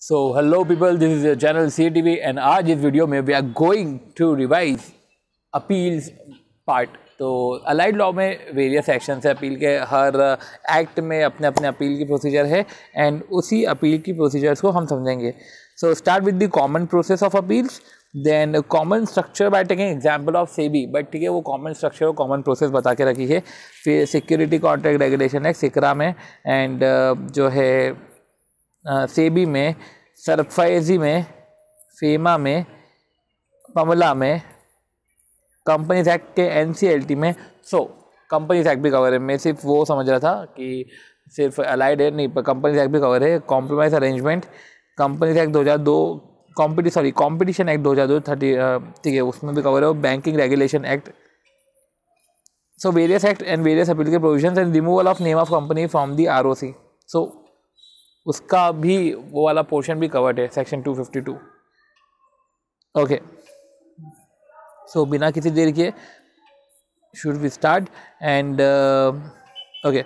So hello people, this is your channel CATV and आज इस video में we are going to revise appeals part. तो allied law में various actions है, appeal के हर एक्ट में अपने अपने अपील की प्रोसीजर है एंड उसी अपील की प्रोसीजर्स को हम समझेंगे। So start with the common process of appeals, then common structure by taking example of SEBI, but ठीक है वो कॉमन स्ट्रक्चर और कॉमन प्रोसेस बता के रखी है। फिर सिक्योरिटी कॉन्ट्रैक्ट रेगुलेशन एक्ट सिकरा में एंड जो है सेबी में, सरफाइजी में, फेमा में, पमला में, कंपनीज एक्ट के NCLT में। सो कंपनीज एक्ट भी कवर है। मैं सिर्फ वो समझ रहा था कि सिर्फ अलाइड है, नहीं, पर कंपनीज एक्ट भी कवर है। Compromise arrangement, companies act 2002, competition act 2002 ठीक है, उसमें भी कवर है। Banking regulation act. So various act and various appeal के provisions and removal of name of company from the ROC। So उसका भी वो वाला पोर्शन भी कवर्ड है, सेक्शन 252। ओके, सो बिना किसी देर के should we start and okay.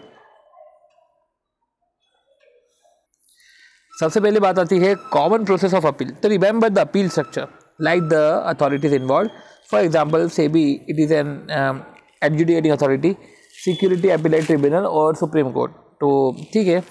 सबसे पहले बात आती है कॉमन प्रोसेस ऑफ अपील। तो remember the appeal structure like the authorities involve. For example SEBI, it is an adjudicating authority, security appellate tribunal और सुप्रीम कोर्ट। तो ठीक है,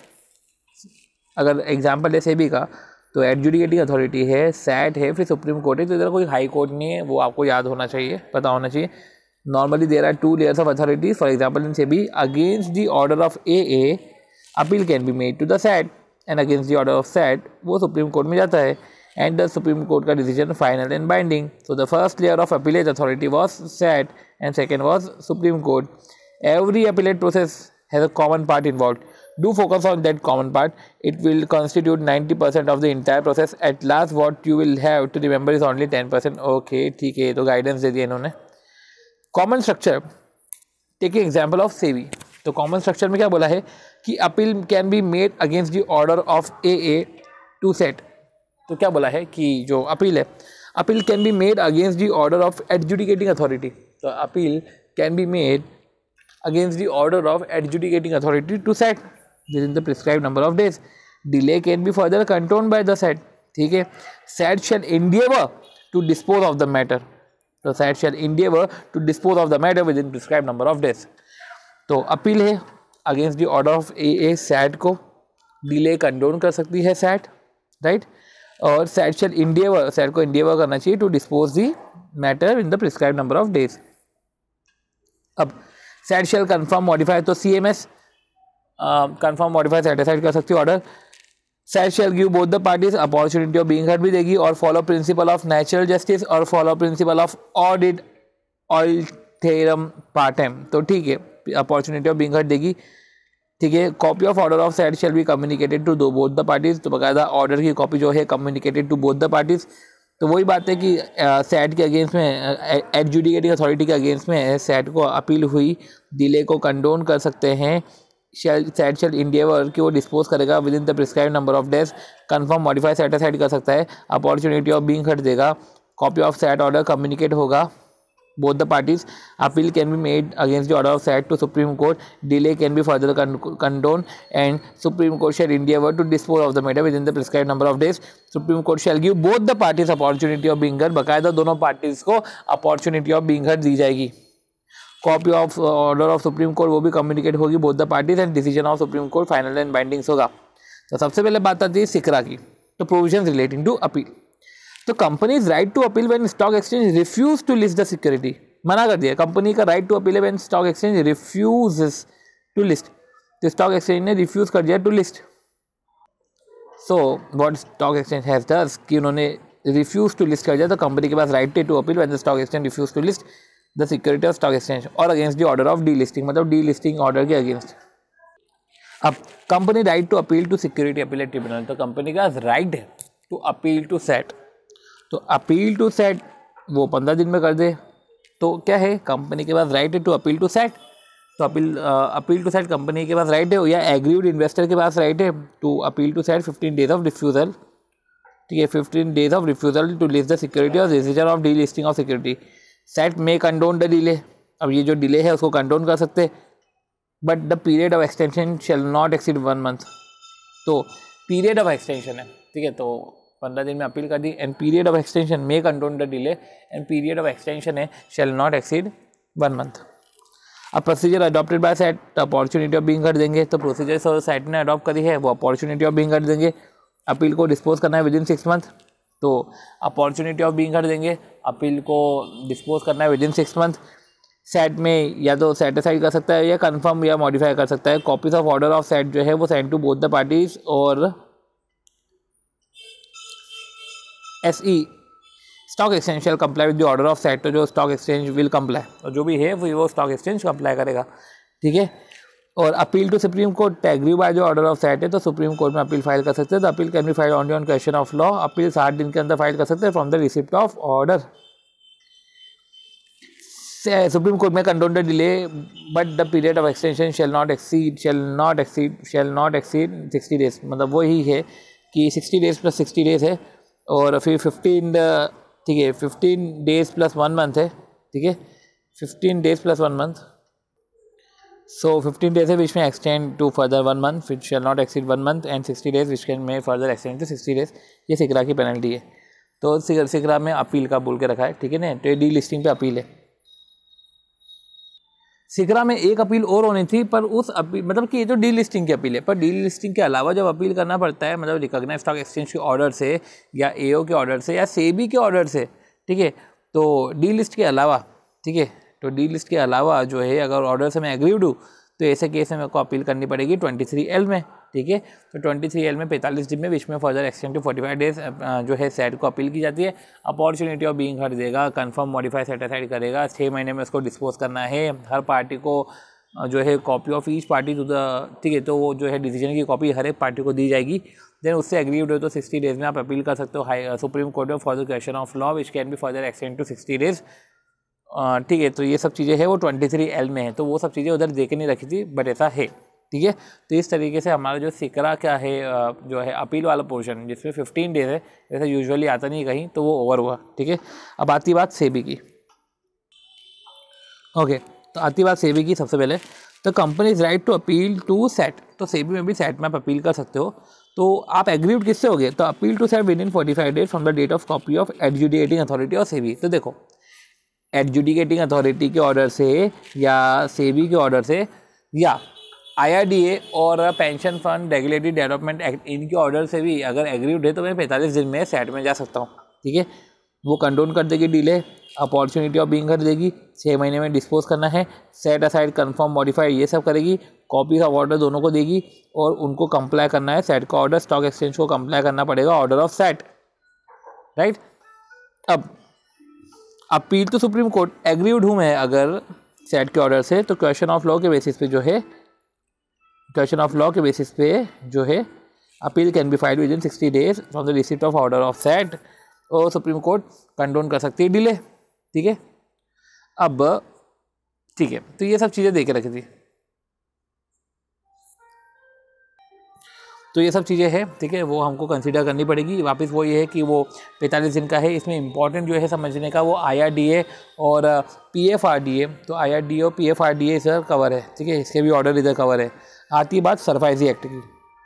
अगर एग्जांपल है सेबी का तो एडजुडिकेटिंग अथॉरिटी है, सैट है, फिर सुप्रीम कोर्ट है। तो इधर कोई हाई कोर्ट नहीं है, वो आपको याद होना चाहिए, पता होना चाहिए। Normally there are 2 layers of authorities. For example in SEBI, against the order of AA appeal can be made to the SAT and against the order of SAT वो सुप्रीम कोर्ट में जाता है एंड द सुप्रीम कोर्ट का decision final and binding. So the first layer of appellate authority was SAT and second was supreme court. Every appellate process has a common part involve. Do focus on that common part. It will constitute 90% of the entire process. At last what you will have to remember is only 10%. Okay, ठीक है, तो guidance दे दिया इन्होंने। Common structure, taking example of SEBI. तो common structure में क्या बोला है कि appeal can be made against the order of AA to SAT. तो क्या बोला है कि जो अपील है, appeal can be made against the order of adjudicating authority. तो appeal can be made against the order of adjudicating authority to SAT within the prescribed number of days. Delay can be further controlled by the SAT. ठीक है, SAT shall endeavor to dispose of the matter. तो SAT shall endeavor to dispose of the matter within prescribed number of days. तो appeal है against the order of AA, SAT को delay condone कर सकती है SAT, right. और SAT shall endeavor, SAT को endeavor करना चाहिए to dispose the matter in the prescribed number of days. अब SAT shall confirm modify, तो CMS confirm modify satisfied कर सकती है order. SAT shall give both the parties opportunity of being heard भी देगी और follow principle of natural justice और follow principle of audit alteram partem। तो ठीक है, opportunity of being heard देगी, ठीक है। Copy of order of SAT shall be communicated to both the parties. तो बकायदा ऑर्डर की कॉपी जो है communicated to both the parties. तो वही बात है कि सैट के अगेंस्ट में, एडजुडिकेटिंग अथॉरिटी के अगेंस्ट में सैट को अपील हुई, डिले को कंडोन कर सकते हैं। सैट शैल इंडियावर कि वो डिस्पोज करेगा within the prescribe number of days. Confirm modify satisfied कर सकता है, अपॉर्चुनिटी ऑफ बीइंग हर्ड देगा, copy of SAT order communicate होगा both the parties. Appeal can be made against the order of SAT to Supreme Court. Delay can be further condoned and Supreme Court shall endeavor to dispose of the matter within the prescribed number of days. Supreme Court shall give both the parties opportunity of being heard. बकायदा दोनों parties को opportunity of being heard दी जाएगी। Copy of order of supreme court वो भी communicate होगी both the parties and decision of supreme court final and bindings होगा। तो सबसे पहले बात आती है सिकरा की। तो प्रोविजंस रिलेटिंग टू अपील। तो companies right to appeal when stock exchange refuse to list the security. मना कर दिया, कंपनी का राइट टू अपील है when stock exchange refuses to list. तो स्टॉक एक्सचेंज ने रिफ्यूज कर दिया to list. So what stock exchange has does कि उन्होंने रिफ्यूज टू लिस्ट कर दिया। तो कंपनी के पास right to appeal when the stock exchange refuse to list the security of stock exchange और against the order of delisting, मतलब delisting order के अगेंस्ट। अब company right to appeal to security appellate tribunal. तो company का right है to appeal to SAT. तो appeal to SAT वो 15 दिन में कर दे। तो क्या है, कंपनी के पास राइट है टू अपील टू सैट। तो अपील टू सैट कंपनी के पास राइट है, या एग्रीड इन्वेस्टर के पास राइट है to appeal to SAT 15 days of refusal. ठीक है, 15 days of refusal to list the security और decision of delisting of security. SAT may condone the delay. अब ये जो डिले है उसको कंडोन कर सकते, but the period of extension shall not exceed 1 month। तो पीरियड ऑफ एक्सटेंशन है, ठीक है, तो 15 दिन में अपील कर दी, and period of extension may condone the delay, and period of extension है शैल नॉट एक्सीड 1 मंथ। अब प्रोसीजर अडॉप्टेड बाय सेट, तो अपॉर्चुनिटी ऑफ बीइंग कर देंगे, तो प्रोसीजर सेट ने अडॉप्ट करी है वो अपॉर्चुनिटी ऑफ बीइंग कर देंगे। अपील को डिस्पोज करना है विद इन 6 मंथ, तो अपॉर्चुनिटी ऑफ बीइंग कर देंगे, अपील को डिस्पोज करना है विद इन 6 मंथ। सेट में या तो सेटिसाइड कर सकता है या कंफर्म या मॉडिफाई कर सकता है। Copies of order of SAT जो है वो send to both the parties, और SE stock exchange shall comply with the order of SAT, तो जो स्टॉक एक्सचेंज विल कंप्लाई, और जो भी है वो स्टॉक एक्सचेंज कंप्लाई करेगा, ठीक है। और appeal to supreme court aggrieved by जो ऑर्डर ऑफ सेट है, तो सुप्रीम कोर्ट में अपील फाइल कर सकते हैं। तो appeal can be file only on question of law, appeal 60 दिन के अंदर फाइल कर सकते हैं from the receipt of order. Supreme court में condone the delay but the period of extension shall not exceed 60 days, मतलब वही है कि 60 डेज प्लस 60 डेज है, और फिर 15, ठीक है, 15 डेज प्लस 1 मंथ है, ठीक है, 15 days plus 1 month, so 15 days है विच में extend to further 1 month which shall not exceed 1 month, and 60 days which can may further extend to 60 days. ये सिकरा की पेनल्टी है, तो सिकरा में अपील का बोल के रखा है, ठीक है ना, तो डी लिस्टिंग पे अपील है। सिकरा में एक अपील और होनी थी, पर उस अपील मतलब कि ये जो डी लिस्टिंग की अपील है, पर डी लिस्टिंग के अलावा जब अपील करना पड़ता है, मतलब रिकॉग्नाइज्ड स्टॉक एक्सचेंज के ऑर्डर से या AO के ऑर्डर से या सेबी के ऑर्डर से, ठीक है, तो डी लिस्ट के अलावा, ठीक है, तो डी लिस्ट के अलावा जो है अगर ऑर्डर से मैं एग्रीड हूँ, तो ऐसे केस में मेरे को अपील करनी पड़ेगी 23L में, ठीक है। तो 23L में 45 दिन में विच may further extend to 45 days जो है सेट को अपील की जाती है। अपॉर्चुनिटी ऑफ बीइंग हट देगा, कंफर्म मॉडिफाई सेटिसाइड करेगा, 6 महीने में उसको डिस्पोज करना है। हर पार्टी को जो है copy of each party to the, ठीक है, तो वो जो है डिसीजन की कॉपी हर एक पार्टी को दी जाएगी। देन उससे एग्रीड हो तो 60 डेज में आप अपील कर सकते हो हाई सुप्रीम कोर्ट में for the question of law which can be further extend to 60 days, ठीक है। तो ये सब चीज़ें हैं वो 23L में है, तो वो सब चीज़ें उधर दे के नहीं रखी थी, बट ऐसा है, ठीक है। तो इस तरीके से हमारा जो सिकरा क्या है जो है अपील वाला पोर्शन जिसमें 15 डेज है, ऐसा यूजुअली आता नहीं कहीं, तो वो ओवर हुआ, ठीक है। अब आती बात सेबी की, ओके, तो आती बात सेबी की। सबसे पहले तो company is right to appeal to SAT, तो सेबी में भी सेट में आप अपील कर सकते हो। तो आप एग्रीड किससे हो गए, तो appeal to SAT within 45 days from the date of copy of adjudicating authority और सेबी। तो देखो एडजुडिकेटिंग अथॉरिटी के ऑर्डर से या सेबी के ऑर्डर से या IRDA और pension fund regulatory development act इनके ऑर्डर से भी अगर एग्रीड है तो मैं 45 दिन में सेट में जा सकता हूँ, ठीक है। वो कंडोन कर देगी डिले, अपॉर्चुनिटी ऑफ बीइंग कर देगी, 6 महीने में डिस्पोज करना है, सेट असाइड कंफर्म मॉडिफाइड ये सब करेगी, कॉपी ऑफ ऑर्डर दोनों को देगी, और उनको कंप्लाई करना है सेट का ऑर्डर, स्टॉक एक्सचेंज को कंप्लाई करना पड़ेगा ऑर्डर ऑफ सेट, राइट। अब appeal to supreme court aggrieved हूँ मैं अगर सेट के ऑर्डर से, तो क्वेश्चन ऑफ लॉ के बेसिस पे जो है, क्वेश्चन ऑफ लॉ के बेसिस पे जो है appeal can be filed within 60 days from the receipt of order of SAT, और सुप्रीम कोर्ट कंडोन कर सकती है डिले, ठीक है। अब ठीक है, तो ये सब चीज़ें दे के रखी थी, तो ये सब चीज़ें हैं, ठीक है, वो हमको कंसीडर करनी पड़ेगी। वापस वो ये है कि वो 45 दिन का है, इसमें इंपॉर्टेंट जो है समझने का वो IRDA और PFRDA, तो IRDA और PFRDA इधर कवर है, ठीक है, इसके भी ऑर्डर इधर कवर है। आती है बात सरफाइजी एक्ट की,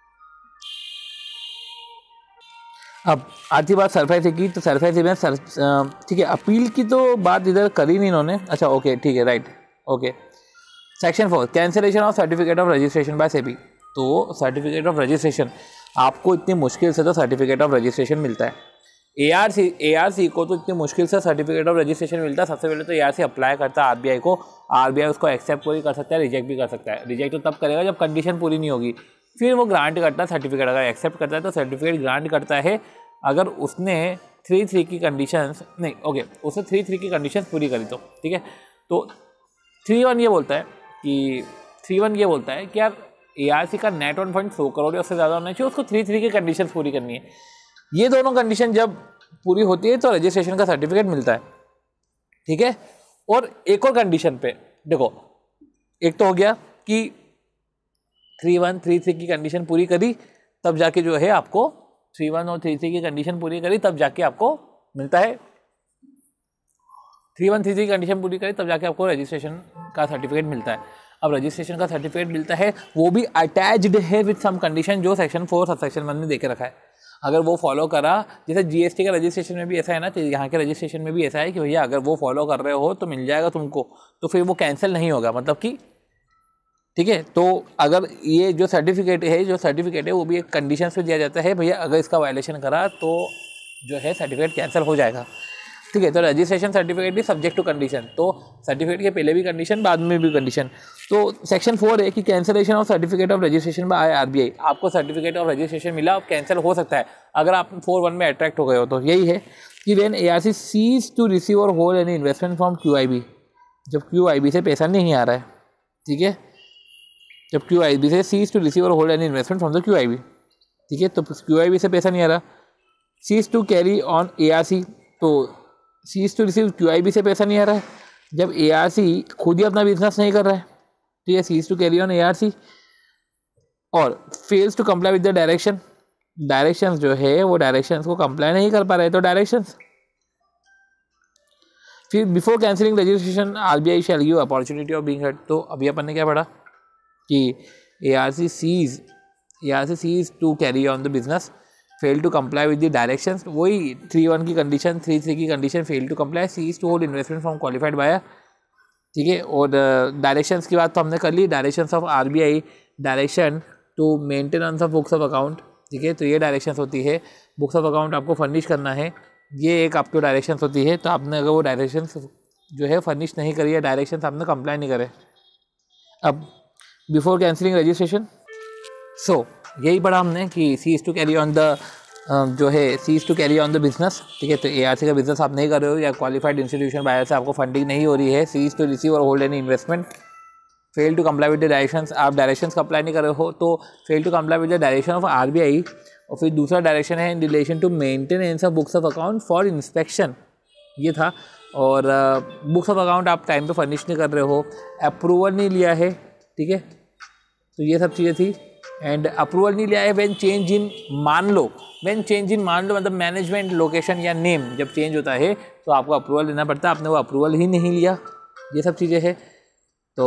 अब आती बात सरफाइजी की, तो सरफाइजी में ठीक है, अपील की तो बात इधर करी नहीं इन्होंने, अच्छा ओके ठीक है, right, okay. Section 4 cancellation of certificate of registration by SEBI, तो सर्टिफिकेट ऑफ रजिस्ट्रेशन आपको इतनी मुश्किल से तो सर्टिफिकेट ऑफ रजिस्ट्रेशन मिलता है। ARC को तो इतनी मुश्किल से सर्टिफिकेट ऑफ रजिस्ट्रेशन मिलता है। सबसे पहले तो ARC अप्लाई करता है RBI को, RBI उसको एक्सेप्ट भी कर सकता है, रिजेक्ट भी कर सकता है। रिजेक्ट तो तब करेगा जब कंडीशन पूरी नहीं होगी, फिर वो ग्रांट करता है सर्टिफिकेट। अगर एक्सेप्ट करता है तो सर्टिफिकेट ग्रांट करता है अगर उसने 3.3 की कंडीशंस नहीं, ओके, उसने 3.3 की कंडीशंस पूरी करी तो, ठीक है। तो 3.1 ये बोलता है कि यार ARC का नेट ऑन फंड 100 करोड़ या उससे ज़्यादा होना चाहिए, उसको 3.3 की कंडीशंस पूरी करनी है। ये दोनों कंडीशन जब पूरी होती है तो रजिस्ट्रेशन का सर्टिफिकेट मिलता है, ठीक है। और एक और कंडीशन पे देखो, एक तो हो गया कि 3.1 3.3 की कंडीशन पूरी करी तब जाके जो है आपको 3.1 और 3.3 की कंडीशन पूरी करी तब जाके आपको मिलता है, 3.1 3.3 की कंडीशन पूरी करी तब जाके आपको रजिस्ट्रेशन का सर्टिफिकेट मिलता है। अब रजिस्ट्रेशन का सर्टिफिकेट मिलता है, वो भी अटैच्ड है विद सम कंडीशन जो सेक्शन 4 सबसेक्शन 1 में दे के रखा है। अगर वो फॉलो करा, जैसे जीएसटी का रजिस्ट्रेशन में भी ऐसा है ना, यहाँ के रजिस्ट्रेशन में भी ऐसा है कि भैया अगर वो फॉलो कर रहे हो तो मिल जाएगा तुमको, तो फिर वो कैंसिल नहीं होगा, मतलब कि ठीक है। तो अगर ये जो सर्टिफिकेट है वो भी एक कंडीशन पे दिया जाता है, भैया अगर इसका वायलेशन करा तो जो है सर्टिफिकेट कैंसिल हो जाएगा, ठीक है। तो रजिस्ट्रेशन सर्टिफिकेट भी सब्जेक्ट टू कंडीशन, तो सर्टिफिकेट के पहले भी कंडीशन, बाद में भी कंडीशन। तो सेक्शन 4 है कि cancellation of certificate of registration by RBI. आपको सर्टिफिकेट ऑफ रजिस्ट्रेशन मिला, कैंसिल हो सकता है अगर आप 4(1) में अट्रैक्ट हो गए हो। तो यही है कि when ARC cease to receive और hold any investment from QIB, जब क्यूआईबी से पैसा नहीं आ रहा है, ठीक है, जब क्यूआईबी से सीज टू रिसीव और hold any investment from the QIB, ठीक है, तो क्यूआईबी से पैसा नहीं आ रहा। Cease to carry on ARC, तो सीज टू रिसीव क्यूआईबी से पैसा नहीं आ रहा है जब एआरसी खुद ही अपना बिजनेस नहीं कर रहा है, ठीक है, cease to carry on ARC. और fails to comply with the directions जो है वो डायरेक्शंस को कंप्लाई नहीं कर पा रहे, तो डायरेक्शंस। फिर before cancelling registration RBI shall give opportunity of being heard. तो अभी अपन ने क्या पढ़ा कि ARC cease to carry on the business, fail to comply with the directions, वही 3(1) की कंडीशन, 3(3) की condition, fail to comply, cease to hold investment from qualified buyer, ठीक है। और डायरेक्शंस की बात तो हमने कर ली, directions of RBI, direction to maintenance of books of account, ठीक है, तो ये डायरेक्शंस होती है, बुक्स ऑफ अकाउंट आपको फर्निश करना है, ये एक आपको डायरेक्शंस होती है। तो आपने अगर वो डायरेक्शंस जो है फर्निश नहीं करी है, डायरेक्शंस आपने कंप्लाई नहीं करे। अब बिफोर कैंसिलिंग रजिस्ट्रेशन, सो यही पढ़ा हमने कि cease to carry on the जो है cease to carry on the business, ठीक है, तो एआरसी का बिजनेस आप नहीं कर रहे हो या क्वालिफाइड इंस्टीट्यूशन बायर से आपको फंडिंग नहीं हो रही है, सीज टू रिसीव और hold any investment, fail to comply with the directions, आप डायरेक्शंस का अप्लाई नहीं कर रहे हो, तो fail to comply with the direction of RBI. और फिर दूसरा डायरेक्शन है in relation to maintenance of books of account for inspection, ये था। और बुक्स ऑफ अकाउंट आप टाइम पे फर्निश नहीं कर रहे हो, अप्रूवल नहीं लिया है, ठीक है, तो ये सब चीज़ें थी। एंड अप्रूवल नहीं लिया है व्हेन चेंज इन, मान लो मतलब मैनेजमेंट लोकेशन या नेम जब चेंज होता है तो आपको अप्रूवल लेना पड़ता है, आपने वो अप्रूवल ही नहीं लिया, ये सब चीज़ें हैं। तो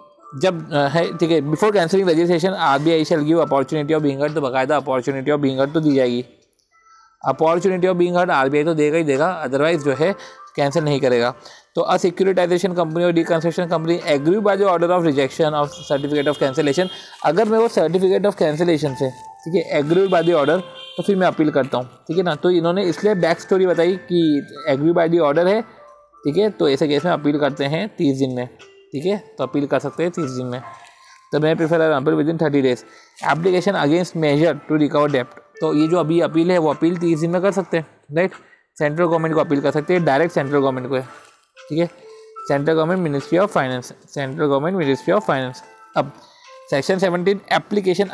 जब है, ठीक है, before cancelling registration RBI shall give opportunity of being heard, तो बाकायदा अपॉर्चुनिटी ऑफ बीइंग हर्ड तो दी जाएगी, opportunity of being heard RBI तो देगा ही देगा, अदरवाइज जो है कैंसिल नहीं करेगा। तो अ सिक्योरिटाइजेशन कंपनी और deconstruction company aggrieved by the order of rejection of certificate of cancellation, अगर मैं वो सर्टिफिकेट ऑफ कैंसिलेशन से, ठीक है, एग्री बाय द ऑर्डर, तो फिर मैं अपील करता हूँ, ठीक है ना। तो इन्होंने इसलिए बैक स्टोरी बताई कि एग्री बाय द ऑर्डर है, ठीक है, तो ऐसे केस में अपील करते हैं 30 दिन में, ठीक है, तो अपील कर सकते हैं 30 दिन में। तो मैं prefer example within 30 days। Application against measure to recover डेप्ट, तो ये जो अभी अपील है वो अपील 30 दिन में कर सकते हैं, राइट। सेंट्रल गवर्नमेंट को अपील कर सकते हैं, डायरेक्ट सेंट्रल गवर्नमेंट को है, ठीक है, central government ministry of finance, central government ministry of finance. अब section 17 application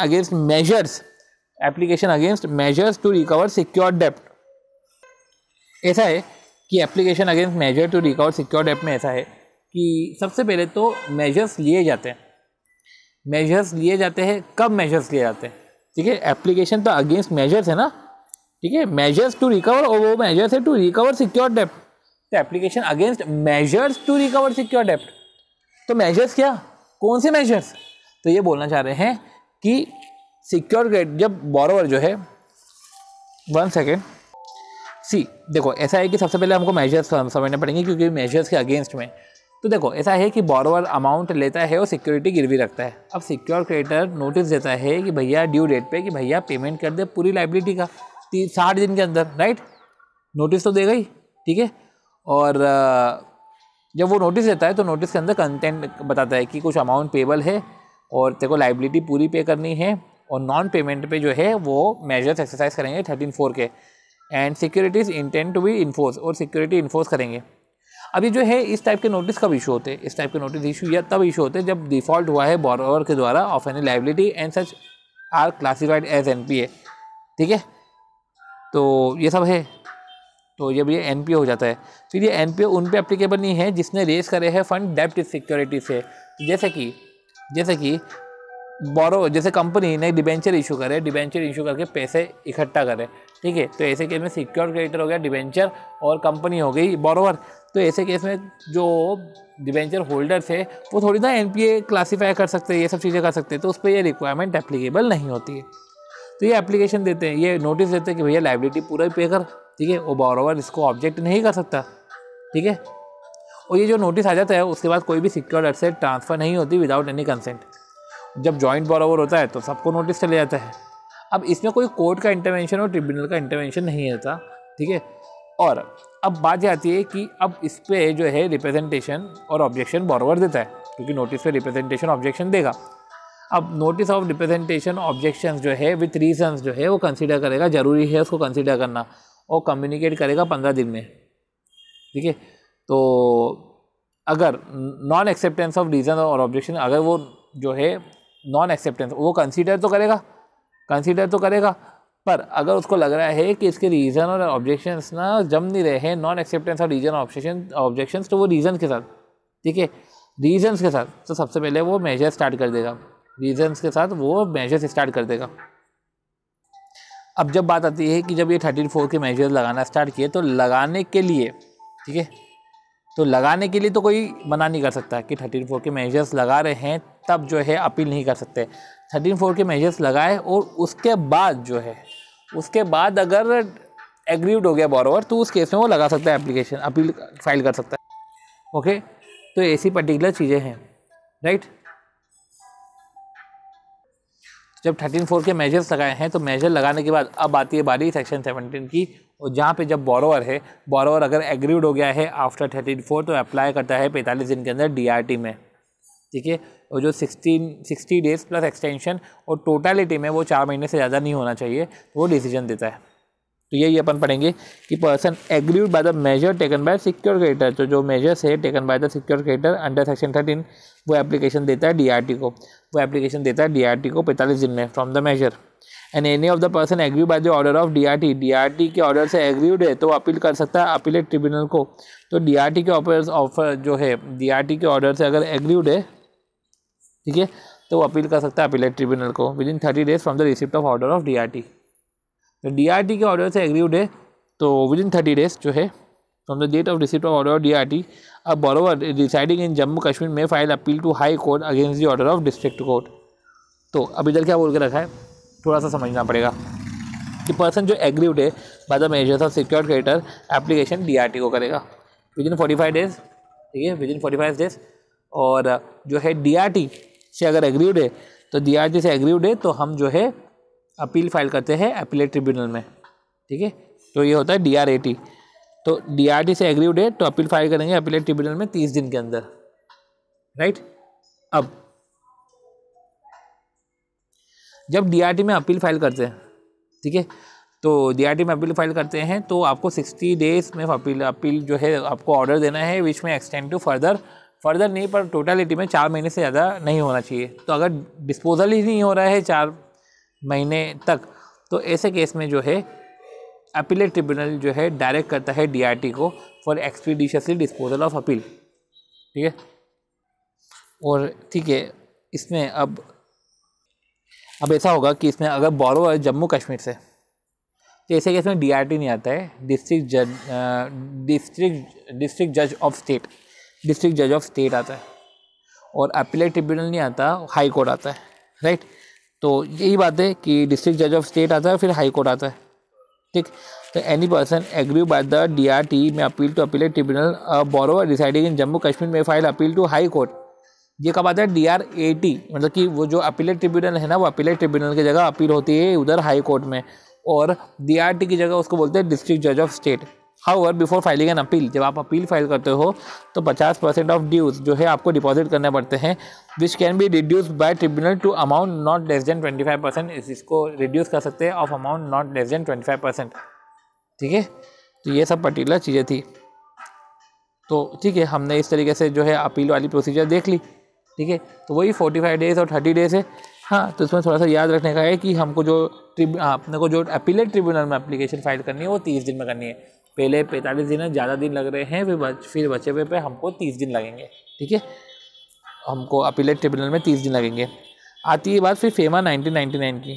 against measures to recover secured डेप्ट। ऐसा है कि application against measure to recover secured डेप्ट में ऐसा है कि सबसे पहले तो मेजर्स लिए जाते हैं, कब मेजर्स लिए जाते हैं, ठीक है, एप्लीकेशन तो अगेंस्ट मेजर्स है ना, ठीक है, मेजर्स टू रिकवर, और वो मेजर्स है टू रिकवर सिक्योर्ड डेप्ट, तो application against measures to recover secured डेप्ट। तो मेजर्स क्या, कौन से मेजर्स, तो ये बोलना चाह रहे हैं कि सिक्योर्ड क्रेडिट, जब बोरोवर जो है, 1 सेकेंड, सी देखो ऐसा है कि सबसे पहले हमको मेजर्स समझने पड़ेंगे क्योंकि मेजर्स के अगेंस्ट में। तो देखो ऐसा है कि बोरोवर अमाउंट लेता है और सिक्योरिटी गिरवी रखता है। अब सिक्योर क्रेडिटर नोटिस देता है कि भैया ड्यू डेट पे कि भैया पेमेंट कर दे पूरी लाइबिलिटी का 60 दिन के अंदर, राइट, नोटिस तो देगा ही, ठीक है। और जब वो नोटिस देता है तो नोटिस के अंदर कंटेंट बताता है कि कुछ अमाउंट पेबल है और तेरे को लाइबिलिटी पूरी पे करनी है, और नॉन पेमेंट पे जो है वो मेजर्स एक्सरसाइज करेंगे 13(4) के, and securities intend to be enforce, और सिक्योरिटी इन्फोर्स करेंगे। अभी जो है इस टाइप के नोटिस कब इशू होते हैं, इस टाइप के नोटिस इशू या तब इशू होते हैं जब डिफॉल्ट हुआ है बोरोवर के द्वारा of any liability and such are classified as NPA, ठीक है, तो ये सब है। तो जब ये एनपीए हो जाता है, फिर ये एनपीए उन पे एप्लीकेबल नहीं है जिसने रेज करे हैं फंड डेप्ट सिक्योरिटी से, जैसे कि बोरो, जैसे कंपनी ने डिबेंचर इशू करे, डिबेंचर इशू करके पैसे इकट्ठा करे, ठीक है, तो ऐसे केस में सिक्योर क्रेडिटर हो गया डिबेंचर और कंपनी हो गई बोरोवर। तो ऐसे केस में जो डिबेंचर होल्डर्स है वो थोड़ी ना एनपीए क्लासीफाई कर सकते हैं, ये सब चीज़ें कर सकते हैं, तो उस पर ये रिक्वायरमेंट एप्लीकेबल नहीं होती है। तो ये एप्लीकेशन देते हैं, ये नोटिस देते हैं कि भैया लाइबिलिटी पूरा ही पे कर, ठीक है, वो बोरोवर इसको ऑब्जेक्ट नहीं कर सकता, ठीक है। और ये जो नोटिस आ जाता है उसके बाद कोई भी सिक्योर्ड एसेट ट्रांसफर नहीं होती विदाउट एनी कंसेंट। जब जॉइंट बोरोवर होता है तो सबको नोटिस चले जाता है। अब इसमें कोई कोर्ट का इंटरवेंशन और ट्रिब्यूनल का इंटरवेंशन नहीं रहता, ठीक है। और अब बात ये आती है कि अब इस पे जो है रिप्रेजेंटेशन और ऑब्जेक्शन बोरोवर देता है, क्योंकि नोटिस पे रिप्रेजेंटेशन ऑब्जेक्शन देगा। अब नोटिस ऑफ रिप्रेजेंटेशन ऑब्जेक्शंस जो है विथ रीजंस जो है वो कंसीडर करेगा, जरूरी है उसको कंसीडर करना, और कम्युनिकेट करेगा 15 दिन में, ठीक है। तो अगर नॉन एक्सेप्टेंस ऑफ रीजन और ऑब्जेक्शन, अगर वो जो है नॉन एक्सेप्टेंस, वो कंसीडर तो करेगा, पर अगर उसको लग रहा है कि इसके रीज़न और ऑब्जेक्शंस ना जम नहीं रहे हैं, नॉन एक्सेप्टेंस और रीजन ऑब्जेक्शंस, तो वो रीजन के साथ, ठीक है, रीजन्स के साथ, तो सबसे पहले वो मेजर स्टार्ट कर देगा, रीजन्स के साथ वो मेजर्स स्टार्ट कर देगा। अब जब बात आती है कि जब ये 13(4) के मेजर्स लगाना स्टार्ट किए, तो लगाने के लिए, ठीक है, तो लगाने के लिए तो कोई मना नहीं कर सकता कि 13(4) के मेजर्स लगा रहे हैं तब जो है अपील नहीं कर सकते। 13(4) के मेजर्स लगाए और उसके बाद जो है, उसके बाद अगर एग्रीड हो गया बोरोवर, तो उस केस में वो लगा सकता है एप्लीकेशन, अपील फाइल कर सकता है। ओके, तो ऐसी पर्टिकुलर चीज़ें हैं, राइट। जब 13(4) के मेजर्स लगाए हैं, तो मेजर लगाने के बाद अब आती है बारी सेक्शन 17 की, और जहाँ पे जब बोरोवर अगर एग्रीड हो गया है आफ्टर 13(4), तो अप्लाई करता है 45 दिन के अंदर डीआरटी में, ठीक है। और जो 60 डेज प्लस एक्सटेंशन और टोटलिटी में वो 4 महीने से ज़्यादा नहीं होना चाहिए, तो वो डिसीजन देता है। तो यही अपन पढ़ेंगे कि person aggrieved by the measure taken by secure creditor, तो जो मेजर्स है taken by the secure creditor under section 13, वो एप्लीकेशन देता है डीआरटी को, 45 दिन में from the measure. And any of the person agree by the order of DRT के ऑर्डर से एग्रीड है तो वो अपील कर सकता है अपीलेट ट्रिब्यूनल को। तो डीआरटी के ऑफर जो है, डीआरटी के ऑर्डर से अगर एग्रीड है, ठीक है, तो वो अपील कर सकता है अपीलेट ट्रिब्यूनल को within 30 days from the receipt of order of DRT. तो डीआरटी के ऑर्डर से एग्रीड है तो विदिन 30 डेज जो है from the date of receipt of order of DRT, अब borrower residing in Jammu Kashmir में file appeal to high court against the order of district court. तो अब इधर क्या बोल के रखा है, थोड़ा सा समझना पड़ेगा कि पर्सन जो एग्रीड है by the measures of secured creditor application DRT को करेगा विदिन 45 डेज, ठीक है, विदिन 45 डेज। और जो है डीआरटी से अगर एग्रीड है, तो डीआरटी से एग्रीड है तो हम जो है अपील फाइल करते हैं अपीलेट ट्रिब्यूनल में, ठीक है। तो ये होता है डीआरएटी। तो डीआरटी से एग्रीड है तो अपील फाइल करेंगे अपीलेट ट्रिब्यूनल में 30 दिन के अंदर, राइट। अब जब डीआरटी में अपील फाइल करते हैं, ठीक है, तो डीआरटी में अपील फाइल करते हैं तो आपको 60 डेज में अपील जो है आपको ऑर्डर देना है विच में एक्सटेंड टू फर्दर नहीं, पर टोटलिटी में 4 महीने से ज़्यादा नहीं होना चाहिए। तो अगर डिस्पोजल ही नहीं हो रहा है 4 महीने तक, तो ऐसे केस में जो है अपीलेट ट्रिब्यूनल जो है डायरेक्ट करता है डीआरटी को for expeditiously disposal of appeal, ठीक है। और ठीक है, इसमें अब ऐसा होगा कि इसमें अगर बोरोवर जम्मू कश्मीर से, तो ऐसे केस में डीआरटी नहीं आता है, डिस्ट्रिक्ट जज ऑफ स्टेट आता है, और अपीलेट ट्रिब्यूनल नहीं आता, हाई कोर्ट आता है, राइट। तो यही बात है कि डिस्ट्रिक्ट जज ऑफ स्टेट आता है, फिर हाई कोर्ट आता है, ठीक। तो any person agree by the DRT में appeal to appellate tribunal, borrower residing in Jammu Kashmir में file appeal to high court. ये कब आता है, डीआरएटी, मतलब कि वो जो अपीलेट ट्रिब्यूनल है ना, वो अपीलेट ट्रिब्यूनल की जगह अपील होती है उधर हाई कोर्ट में, और डीआरटी की जगह उसको बोलते हैं डिस्ट्रिक्ट जज of state. However before filing an appeal, जब आप अपील फाइल करते हो तो 50% ऑफ ड्यूज जो है आपको डिपॉजिट करने पड़ते हैं, which can be reduce by tribunal to amount not less than 25%। इसको रिड्यूस कर सकते हैं of amount not less than 25%, ठीक है। तो ये सब पर्टिकुलर चीज़ें थी। तो ठीक है, हमने इस तरीके से जो है अपील वाली प्रोसीजर देख ली, ठीक है। तो वही 45 डेज़ और 30 डेज़ है। हाँ, तो इसमें थोड़ा सा याद रखने का है कि हमको जो अपने को जो अपीलेट ट्रिब्यूनल में एप्लीकेशन फाइल करनी है वो 30 दिन में करनी है। पहले 45 दिन है, ज़्यादा दिन लग रहे हैं, फिर बचे हुए पे हमको 30 दिन लगेंगे, ठीक है। हमको अपीलेट ट्रिब्यूनल में 30 दिन लगेंगे। आती है बात फिर फेमा 1999 की।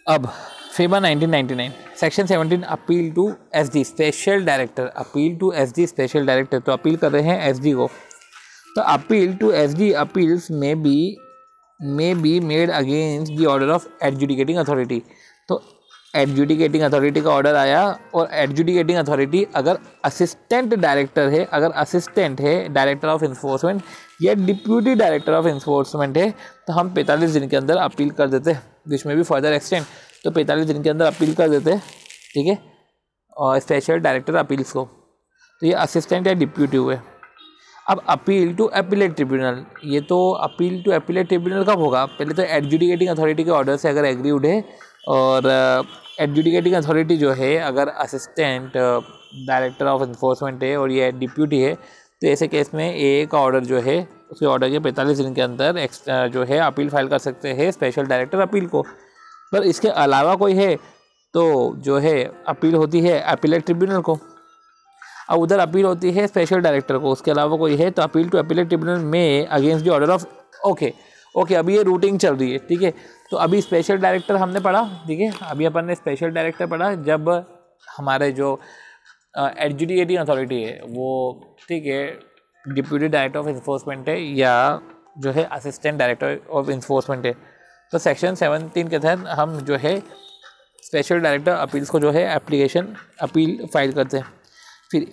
अब FEMA 1999 section 17 appeal to SD special director, appeal to SD special director, तो अपील कर रहे हैं एसडी को। तो appeal to SD appeals may be made against the order of adjudicating authority. तो एडजुडिकेटिंग अथॉरिटी का ऑर्डर आया और एडजुडिकेटिंग अथॉरिटी अगर असिस्टेंट डायरेक्टर है, अगर असिस्टेंट है डायरेक्टर ऑफ इन्फोर्समेंट या डिप्यूटी डायरेक्टर ऑफ इन्फोर्समेंट है, तो हम 45 दिन के अंदर अपील कर देते हैं, विच में भी फर्दर एक्सटेंड, तो 45 दिन के अंदर अपील कर देते हैं, ठीक है, और स्पेशल डायरेक्टर अपील्स को। तो ये असिस्टेंट या डिप्यूटी हुए। अब अपील टू अपीलेट ट्रिब्यूनल, ये तो अपील टू अपीलेट ट्रिब्यूनल कब होगा? पहले तो एडजुडिकेटिंग अथॉरिटी के ऑर्डर से अगर एग्रीड है, और एडजुडिकेटिंग अथॉरिटी जो है अगर असिस्टेंट डायरेक्टर ऑफ इन्फोर्समेंट है और ये डिप्यूटी है, तो ऐसे केस में ए का ऑर्डर जो है उसके ऑर्डर के 45 दिन के अंदर जो है अपील फाइल कर सकते हैं स्पेशल डायरेक्टर अपील को। पर इसके अलावा कोई है तो जो है अपील होती है अपीलेट ट्रिब्यूनल को। अब उधर अपील होती है स्पेशल डायरेक्टर को, उसके अलावा कोई है तो अपील टू अपीलेट ट्रिब्यूनल में against the order of okay अभी ये रूटिंग चल रही है, ठीक है। तो अभी स्पेशल डायरेक्टर हमने पढ़ा, ठीक है, अभी अपन ने स्पेशल डायरेक्टर पढ़ा जब हमारे जो एडजुडिकेटिंग अथॉरिटी है वो, ठीक है, डिप्यूटी डायरेक्टर ऑफ इन्फोर्समेंट है या जो है असिस्टेंट डायरेक्टर ऑफ इन्फोर्समेंट है। तो सेक्शन 17 के तहत हम जो है स्पेशल डायरेक्टर अपील्स को जो है एप्लीकेशन अपील फाइल करते हैं। फिर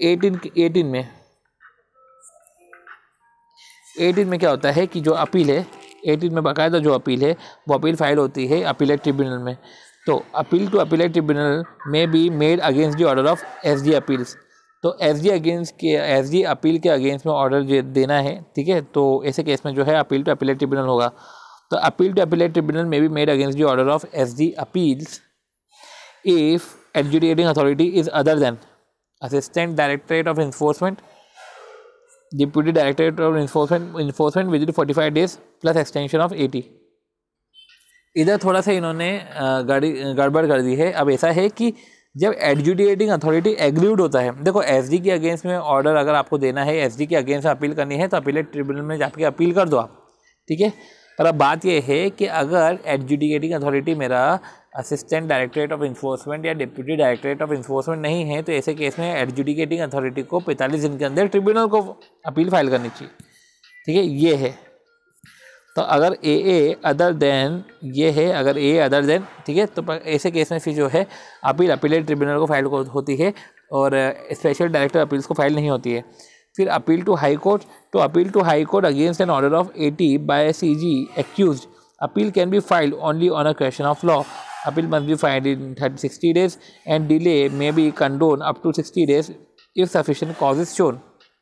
18 में क्या होता है कि जो अपील है 18 में बाकायदा जो अपील है वो अपील फाइल होती है अपीलेट ट्रिब्यूनल में। तो appeal to appellate tribunal may be made against the order of SD appeals. तो एसडी अपील के अगेंस्ट में ऑर्डर देना है, ठीक है, तो ऐसे केस में जो है अपील टू अपीलेट ट्रिब्यूनल होगा। तो appeal to appellate tribunal may be made against the order of SD appeals if adjudicating authority is other than assistant directorate of enforcement, deputy directorate of enforcement with 45 days plus extension of 80। इधर थोड़ा सा इन्होंने गड़बड़ कर दी है। अब ऐसा है कि जब एडजुडिकेटिंग अथॉरिटी एग्रीड होता है, देखो एसडी के अगेंस्ट में ऑर्डर अगर आपको देना है, एसडी के अगेंस्ट में अपील करनी है तो अपीलेट ट्रिब्यूनल में जाके अपील कर दो आप, ठीक है। पर अब बात यह है कि अगर एडजुडिकेटिंग अथॉरिटी मेरा असिस्टेंट डायरेक्टरेट ऑफ इन्फोर्समेंट या डिप्यूटी डायरेक्टरेट ऑफ इन्फोर्समेंट नहीं है, तो ऐसे केस में एडजुडिकेटिंग अथॉरिटी को 45 दिन के अंदर ट्रिब्यूनल को अपील फाइल करनी चाहिए, ठीक है, ये है। तो अगर ए अदर देन ये है, अगर ए अदर देन, ठीक है, तो ऐसे केस में फिर जो है अपील अपीलेट ट्रिब्यूनल को फाइल होती है और स्पेशल डायरेक्टर अपील्स को फाइल नहीं होती है। फिर अपील टू हाई कोर्ट, तो appeal to high court against an order of 80 by CG accused, appeal can be filed only on a question of law. Appeal must be filed in 60 days and delay may be condoned up to 60 days if sufficient cause is shown।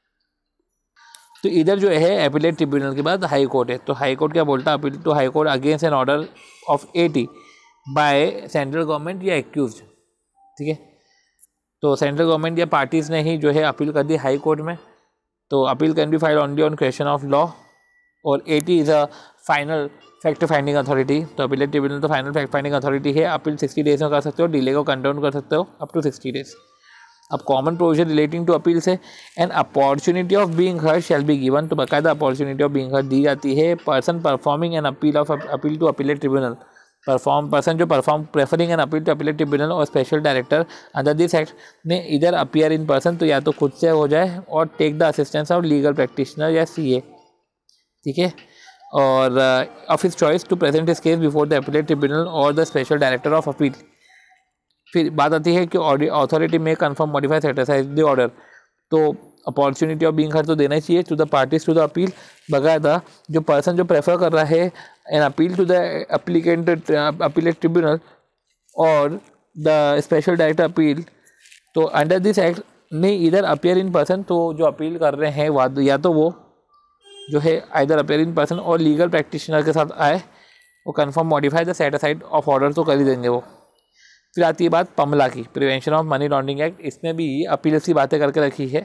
तो इधर जो है appellate tribunal के बाद high court है। तो high court क्या बोलता है? Appeal to high court against an order of 80 by central government या एक्यूज्ड, ठीक है। तो सेंट्रल गवर्नमेंट या पार्टीज ने ही जो है अपील कर दी हाई कोर्ट में, तो appeal can be filed only on question of law और 80 is a final fact finding authority. तो अपीलेट ट्रिब्यूनल तो फाइनल फैक्ट फाइंडिंग अथॉरिटी है। अपील 60 डेज में कर सकते हो, डिले को कंडोन कर सकते हो अप टू 60 डेज। अब common provision relating to appeal से an opportunity of being heard shall be given, तो बाकायदा अपॉर्चुनिटी ऑफ बीइंग हर्ड दी जाती है। Person performing an appeal to appellate tribunal, person जो perform preferring an appeal to appellate tribunal और special director under this act may either appear in person, तो या तो खुद से हो जाए और take the assistance of legal practitioner या सीए, ठीक है, और of his choice to present his case before the appellate tribunal और the special director of appeal. फिर बात आती है कि authority may confirm modify set aside the order, तो अपॉर्चुनिटी ऑफ बीइंग हर्ड तो देना ही चाहिए to the parties to the appeal. बकायदा जो पर्सन जो प्रेफर कर रहा है an appeal to the applicant appellate tribunal और द स्पेशल डायरेक्टर अपील, तो under this act may either appear in person, तो जो अपील कर रहे हैं या तो वो जो है आइदर अपीयर इन पर्सन और लीगल प्रैक्टिशनर के साथ आए, वो confirm modify the set aside of order तो कर ही देंगे वो। फिर आती है बात पमला की, prevention of money laundering act, इसमें भी अपील की बातें करके रखी है।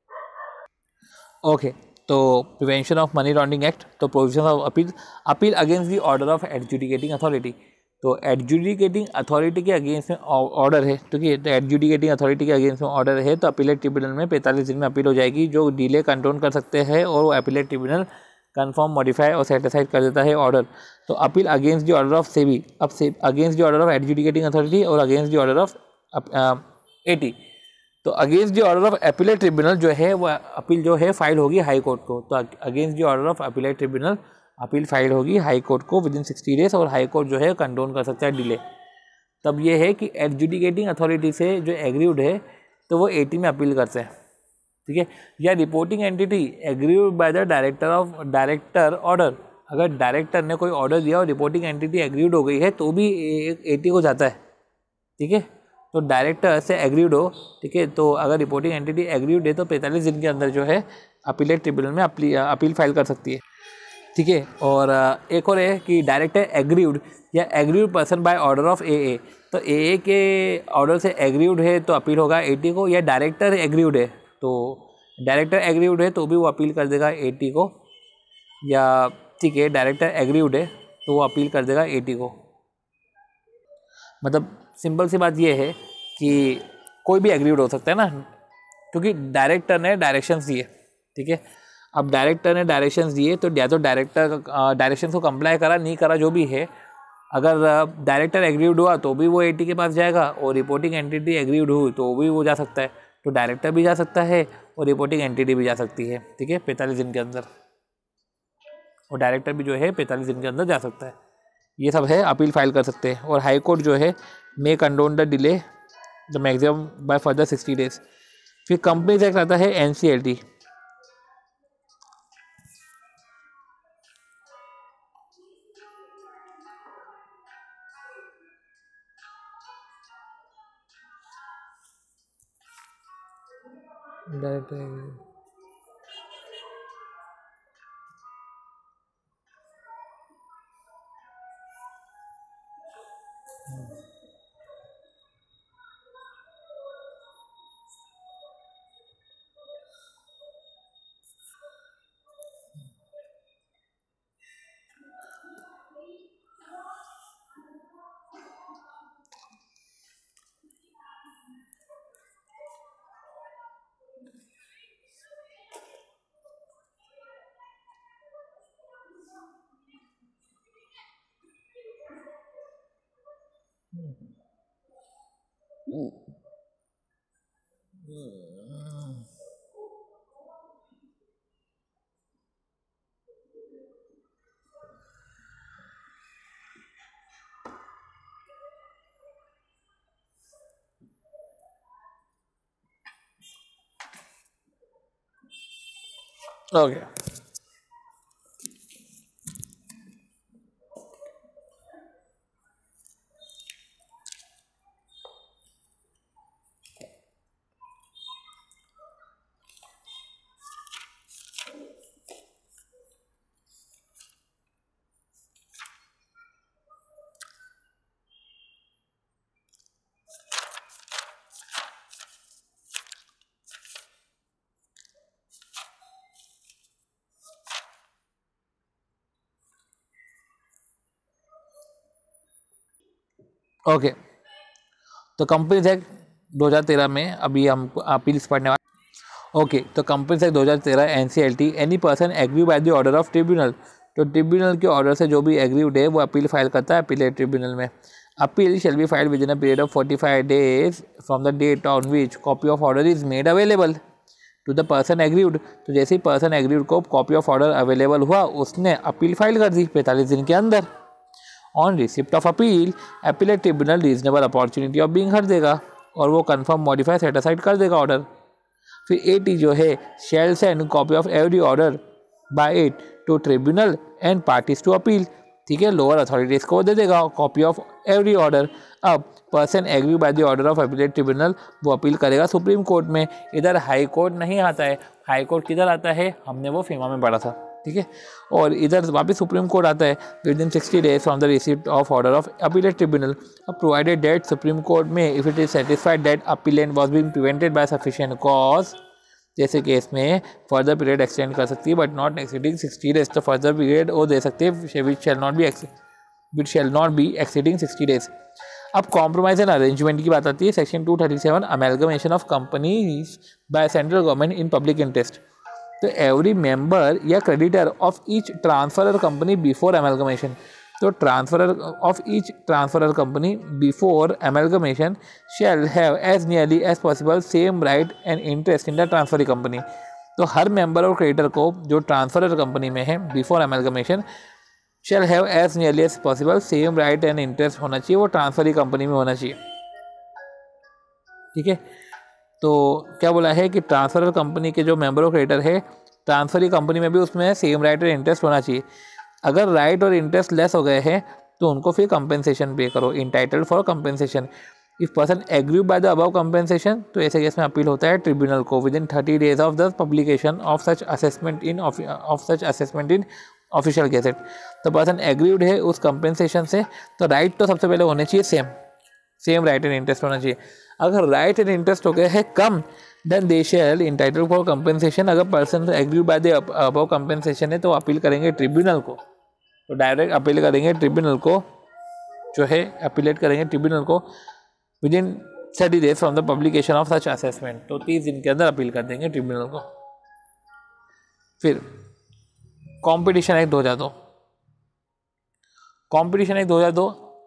ओके, तो prevention of money laundering act, तो provision of appeal against the order of adjudicating authority, तो एडजुडिकेटिंग अथॉरिटी के अगेंस्ट में ऑर्डर है, ठीक है, तो एडजुडिकेटिंग अथॉरिटी के अगेंस्ट में ऑर्डर है तो अपीलेट ट्रिब्यूनल में 45 दिन में अपील हो जाएगी, जो डिले कंट्रोल कर सकते हैं और वो अपीलेट ट्रिब्यूनल कन्फर्म, मॉडिफाई और सेट असाइड कर देता है ऑर्डर। तो appeal against the order of SEBI, अब against the order of adjudicating authority और against the order of AT. तो against the order of appellate tribunal जो है वो अपील जो है फाइल होगी हाई कोर्ट को। तो against the order of appellate tribunal appeal file होगी हाई कोर्ट को विदिन 60 डेज, और हाई कोर्ट जो है कंडोन कर सकता है डिले। तब ये है कि एडजुडिकेटिंग अथॉरिटी से जो एग्रीव्ड है तो वो एटी में अपील करते हैं, ठीक है। या reporting entity aggrieved by the director order, अगर डायरेक्टर ने कोई ऑर्डर दिया और रिपोर्टिंग एंटिटी एग्रीव्ड हो गई है तो भी एटी को जाता है, ठीक है। तो डायरेक्टर से एग्रीव्ड हो, ठीक है, तो अगर रिपोर्टिंग एंटिटी एग्रीव्ड है तो 45 दिन के अंदर जो है अपीलेट ट्रिब्यूनल में अपील फाइल कर सकती है, ठीक है। और एक और है कि डायरेक्टर एग्रीव्ड या aggrieved person by order of AA, तो एए के ऑर्डर से एग्रीव्ड है तो अपील होगा एटी को, या डायरेक्टर एग्रीव्ड है तो डायरेक्टर एग्रीव्ड है तो भी वो अपील कर देगा एटी को, या ठीक है डायरेक्टर एग्रीव्ड है तो वो अपील कर देगा एटी को। मतलब सिंपल सी बात ये है कि कोई भी एग्रीव्ड हो सकता है ना, क्योंकि डायरेक्टर ने डायरेक्शंस दिए, ठीक है। अब डायरेक्टर ने डायरेक्शंस दिए तो या तो डायरेक्टर डायरेक्शंस को कंप्लाई करा, नहीं करा, जो भी है, अगर डायरेक्टर एग्रीव्ड हुआ तो भी वो एटी के पास जाएगा, और रिपोर्टिंग एंटिटी एग्रीव्ड हुई तो भी वो जा सकता है। तो डायरेक्टर भी जा सकता है और रिपोर्टिंग एंटिटी भी जा सकती है, ठीक है, 45 दिन के अंदर, और डायरेक्टर भी जो है 45 दिन के अंदर जा सकता है। ये सब है, अपील फाइल कर सकते हैं। और हाई कोर्ट जो है may condone the delay the maximum by further 60 days. फिर कंपनीज एक्ट आता है एनसीएलटी। Okay, okay. तो कंपनीज एक्ट 2013 में अभी हम अपील्स पढ़ने वाले। ओके, तो companies act 2013 NCLT, any person agree by the order of tribunal, तो ट्रिब्यूनल के ऑर्डर से जो भी एग्रीव्ड है वो अपील फाइल करता है अपीलेट ट्रिब्यूनल में। Appeal shall be filed within a period of 45 days from the date on which copy of order is made available to the person aggrieved. तो जैसे ही पर्सन एग्रीव्ड को copy of order available हुआ, उसने appeal file कर दी 45 दिन के अंदर। On receipt of appeal, appellate tribunal reasonable opportunity of being heard देगा और वो कन्फर्म, मॉडिफाई, सेट असाइड कर देगा ऑर्डर। फिर एटी जो है shall send copy of every order by it to tribunal and parties to appeal, ठीक है, लोअर अथॉरिटीज को दे देगा कॉपी ऑफ एवरी ऑर्डर। अब person agree by the order of appellate tribunal, वो अपील करेगा सुप्रीम कोर्ट में। इधर हाई कोर्ट नहीं आता है, हाई कोर्ट किधर आता है, हमने वो फीमा में पढ़ा था, ठीक है। और इधर वापस सुप्रीम कोर्ट आता है within 60 days from the receipt of order of appellate tribunal. अब प्रोवाइडेड डेट सुप्रीम कोर्ट में if it is satisfied that appellant was being prevented by sufficient cause, जैसे केस में फर्दर पीरियड एक्सटेंड कर सकती है but not exceeding 60 days. तो further period वो दे सकते हैं which shall not be exceeding 60 days. अब कॉम्प्रोमाइज एंड अरेंजमेंट की बात आती है, section 237 amalgamation of companies by central government in public interest. तो एवरी मेंबर या creditor of each transferor company before amalgamation, तो transferor of each transferor company before amalgamation shall have as nearly as possible same right and interest in the transferee company. तो हर member और creditor को जो transferor company में है before amalgamation shall have as nearly as possible same right and interest होना चाहिए, वो ट्रांसफरी कंपनी में होना चाहिए। ठीक है, तो क्या बोला है कि ट्रांसफरर कंपनी के जो मेंबर और क्रेडिटर है ट्रांसफरी कंपनी में भी उसमें सेम राइट और इंटरेस्ट होना चाहिए। अगर राइट और इंटरेस्ट लेस हो गए हैं तो उनको फिर कंपेंसेशन पे करो, entitled for compensation. If person agree by the above compensation, तो ऐसे केस में अपील होता है ट्रिब्यूनल को within 30 days of the publication of such assessment in official gazette. तो पर्सन एग्रीड है उस कंपेंसेशन से, तो राइट तो सबसे पहले होने चाहिए सेम राइट एंड इंटरेस्ट होना चाहिए। अगर राइट एंड इंटरेस्ट हो गए है कम, then they shall entitle for compensation. अगर person agree by the above compensation है तो अपील करेंगे ट्रिब्यूनल को, तो डायरेक्ट अपील करेंगे ट्रिब्यूनल को, जो है अपीलेट करेंगे ट्रिब्यूनल को within 30 days from the publication of such assessment. तो 30 दिन के अंदर अपील कर देंगे ट्रिब्यूनल को। फिर कॉम्पिटिशन एक्ट 2002, कॉम्पिटिशन एक्ट 2002,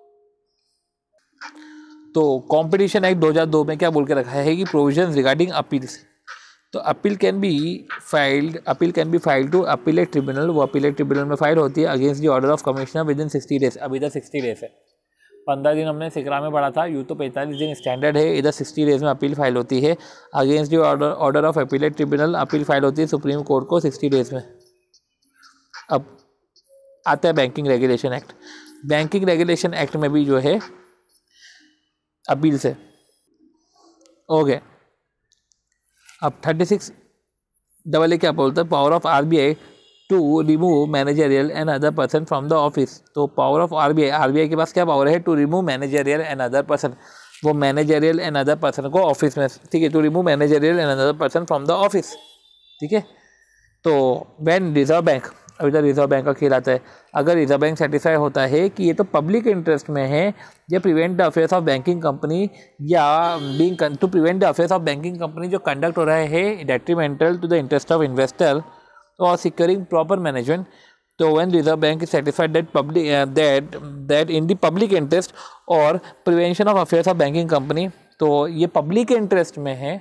तो कॉम्पिटिशन एक्ट 2002 में क्या बोल के रखा है कि प्रोविजन रिगार्डिंग अपील्स, तो appeal can be filed to appellate tribunal, वो अपीलेट ट्रिब्यूनल में फाइल होती है against the order of commissioner within 60 days। अभी इधर 60 days है, 15 दिन हमने सिकरा में पढ़ा था, यूँ तो 45 दिन स्टैंडर्ड है, इधर 60 days में अपील फाइल होती है against the order of appellate tribunal. Appeal file होती है सुप्रीम कोर्ट को 60 days में। अब आता है banking regulation act. Banking regulation act में भी जो है अपील से हो गए। अब 36AA क्या बोलता है, power of RBI to remove managerial and other person from the office. तो पावर ऑफ RBI के पास क्या पावर है, to remove managerial and other person, वो मैनेजरियल एंड अदर पर्सन को ऑफिस में, ठीक है, to remove managerial and other person from the office. ठीक है, तो व्हेन रिजर्व बैंक, अभी तक रिजर्व बैंक का खेल आता है, अगर रिजर्व बैंक सेटिस्फाई होता है कि ये तो पब्लिक इंटरेस्ट में है, ये prevent the affairs of banking company या to prevent the affairs of banking company जो कंडक्ट हो रहा है detrimental to the interest of investor और सिक्योरिंग प्रॉपर मैनेजमेंट। तो when reserve bank is satisfied that in the public interest और prevention of affairs of banking company, तो ये public interest में है।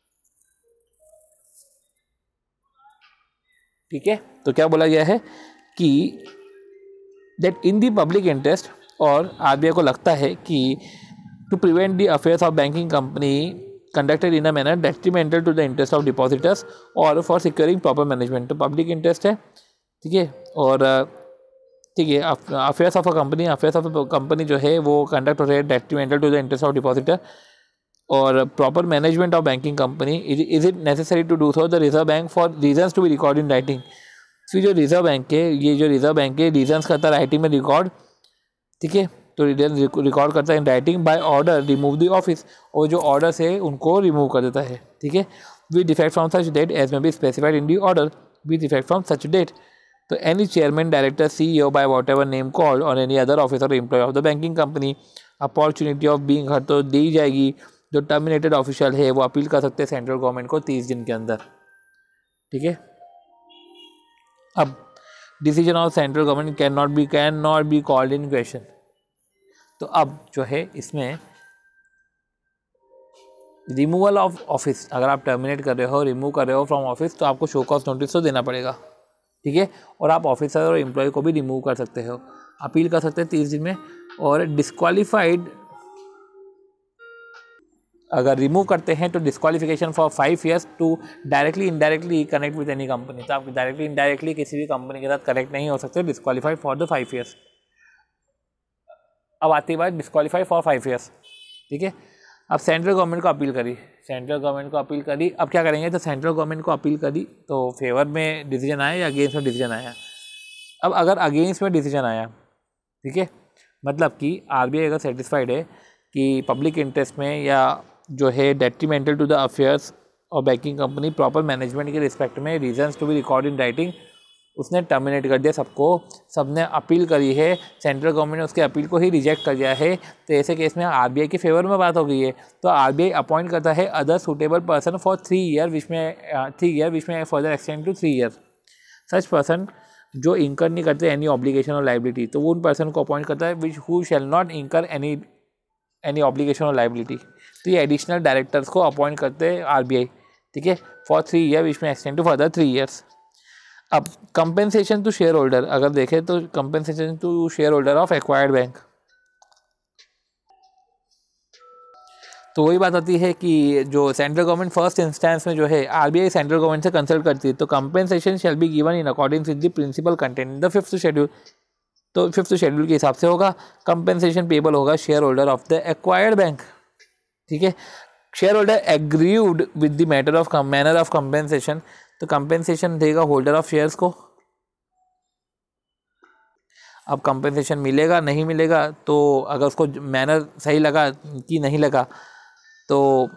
ठीक है, तो क्या बोला गया है कि that in the public interest, और RBI को लगता है कि to prevent the affairs of banking company conducted in a manner detrimental to the interest of depositors और फॉर सिक्योरिंग प्रॉपर मैनेजमेंट। तो पब्लिक इंटरेस्ट है, ठीक है, और ठीक है, अफेयर्स ऑफ अ कंपनी जो है वो कंडक्ट हो रहे हैं detrimental to the interest of depositor और proper management of banking company. Is it necessary to do so the reserve bank for reasons to be record in writing. फिर जो reserve bank के रीजन्स करता है writing में record, ठीक है, तो रिकॉर्ड करता है in writing by order remove the office, और जो ऑर्डर से उनको रिमूव कर देता है। ठीक है, with effect from such date as may be specified in the order with effect from such date. तो any chairman, director, CEO by whatever name called और any other officer employ of the banking company opportunity of being heard तो दी जाएगी। जो terminated official है वो appeal कर सकते हैं सेंट्रल गवर्नमेंट को 30 दिन के अंदर। ठीक है, अब decision of central government cannot be called in question. तो अब जो है इसमें रिमूवल ऑफ ऑफिस, अगर आप टर्मिनेट कर रहे हो, रिमूव कर रहे हो फ्रॉम ऑफिस, तो आपको शो कॉज नोटिस तो देना पड़ेगा। ठीक है, और आप ऑफिसर और एम्प्लॉय को भी रिमूव कर सकते हो, अपील कर सकते हैं 30 दिन में। और डिस्क्वालीफाइड, अगर रिमूव करते हैं तो disqualification for 5 years to directly indirectly connect with any company. तो आप डायरेक्टली इनडायरेक्टली किसी भी कंपनी के साथ कनेक्ट नहीं हो सकते, डिस्क्वालीफाइड फॉर द 5 years। अब आती है बात डिस्क्वालीफाइड फॉर 5 years। ठीक है, अब सेंट्रल गवर्नमेंट को अपील करी, अब क्या करेंगे, तो सेंट्रल गवर्नमेंट को अपील करी तो फेवर में डिसीजन आया या अगेंस्ट में डिसीजन आया। अब अगर अगेंस्ट में डिसीजन आया, ठीक है, मतलब कि RBI अगर सेटिस्फाइड है कि पब्लिक इंटरेस्ट में या जो है डेट्रीमेंटल टू द अफेयर्स और बैंकिंग कंपनी प्रॉपर मैनेजमेंट के रिस्पेक्ट में reasons to be record in writing, उसने टर्मिनेट कर दिया सबको, सबने अपील करी है, सेंट्रल गवर्नमेंट ने उसके अपील को ही रिजेक्ट कर दिया है, तो ऐसे केस में आरबीआई के फेवर में बात हो गई है। तो आरबीआई अपॉइंट करता है other suitable person for 3 year which may further extend to 3 year. Such person जो इंकर नहीं करते एनी ऑब्लिगेशन और लाइबिलिटी, तो वो उन पर्सन को अपॉइंट करता है which who shall not incur any obligation और लाइबिलिटी। तो ये एडिशनल डायरेक्टर्स को अपॉइंट करते हैं आरबीआई, ठीक है, फॉर 3 ईयर विच में एक्सटेंड टू फर्दर 3 ईयर्स। अब कंपेंसेशन टू शेयर होल्डर अगर देखें तो compensation to share holder of acquired bank, तो वही बात आती है कि जो सेंट्रल गवर्नमेंट फर्स्ट इंस्टेंस में जो है आरबीआई सेंट्रल गवर्नमेंट से कंसल्ट करती है, तो compensation shall be given in according with the principle content in the 5th schedule. तो 5th शेड्यूल के हिसाब से होगा, कंपेंसेशन पेबल होगा share holder of the acquired bank, ठीक है। Share holder agreed with the manner of compensation, तो compensation देगा होल्डर ऑफ शेयर्स को। अब कंपेंसेशन मिलेगा नहीं मिलेगा, तो अगर उसको मैनर सही लगा कि नहीं लगा, तो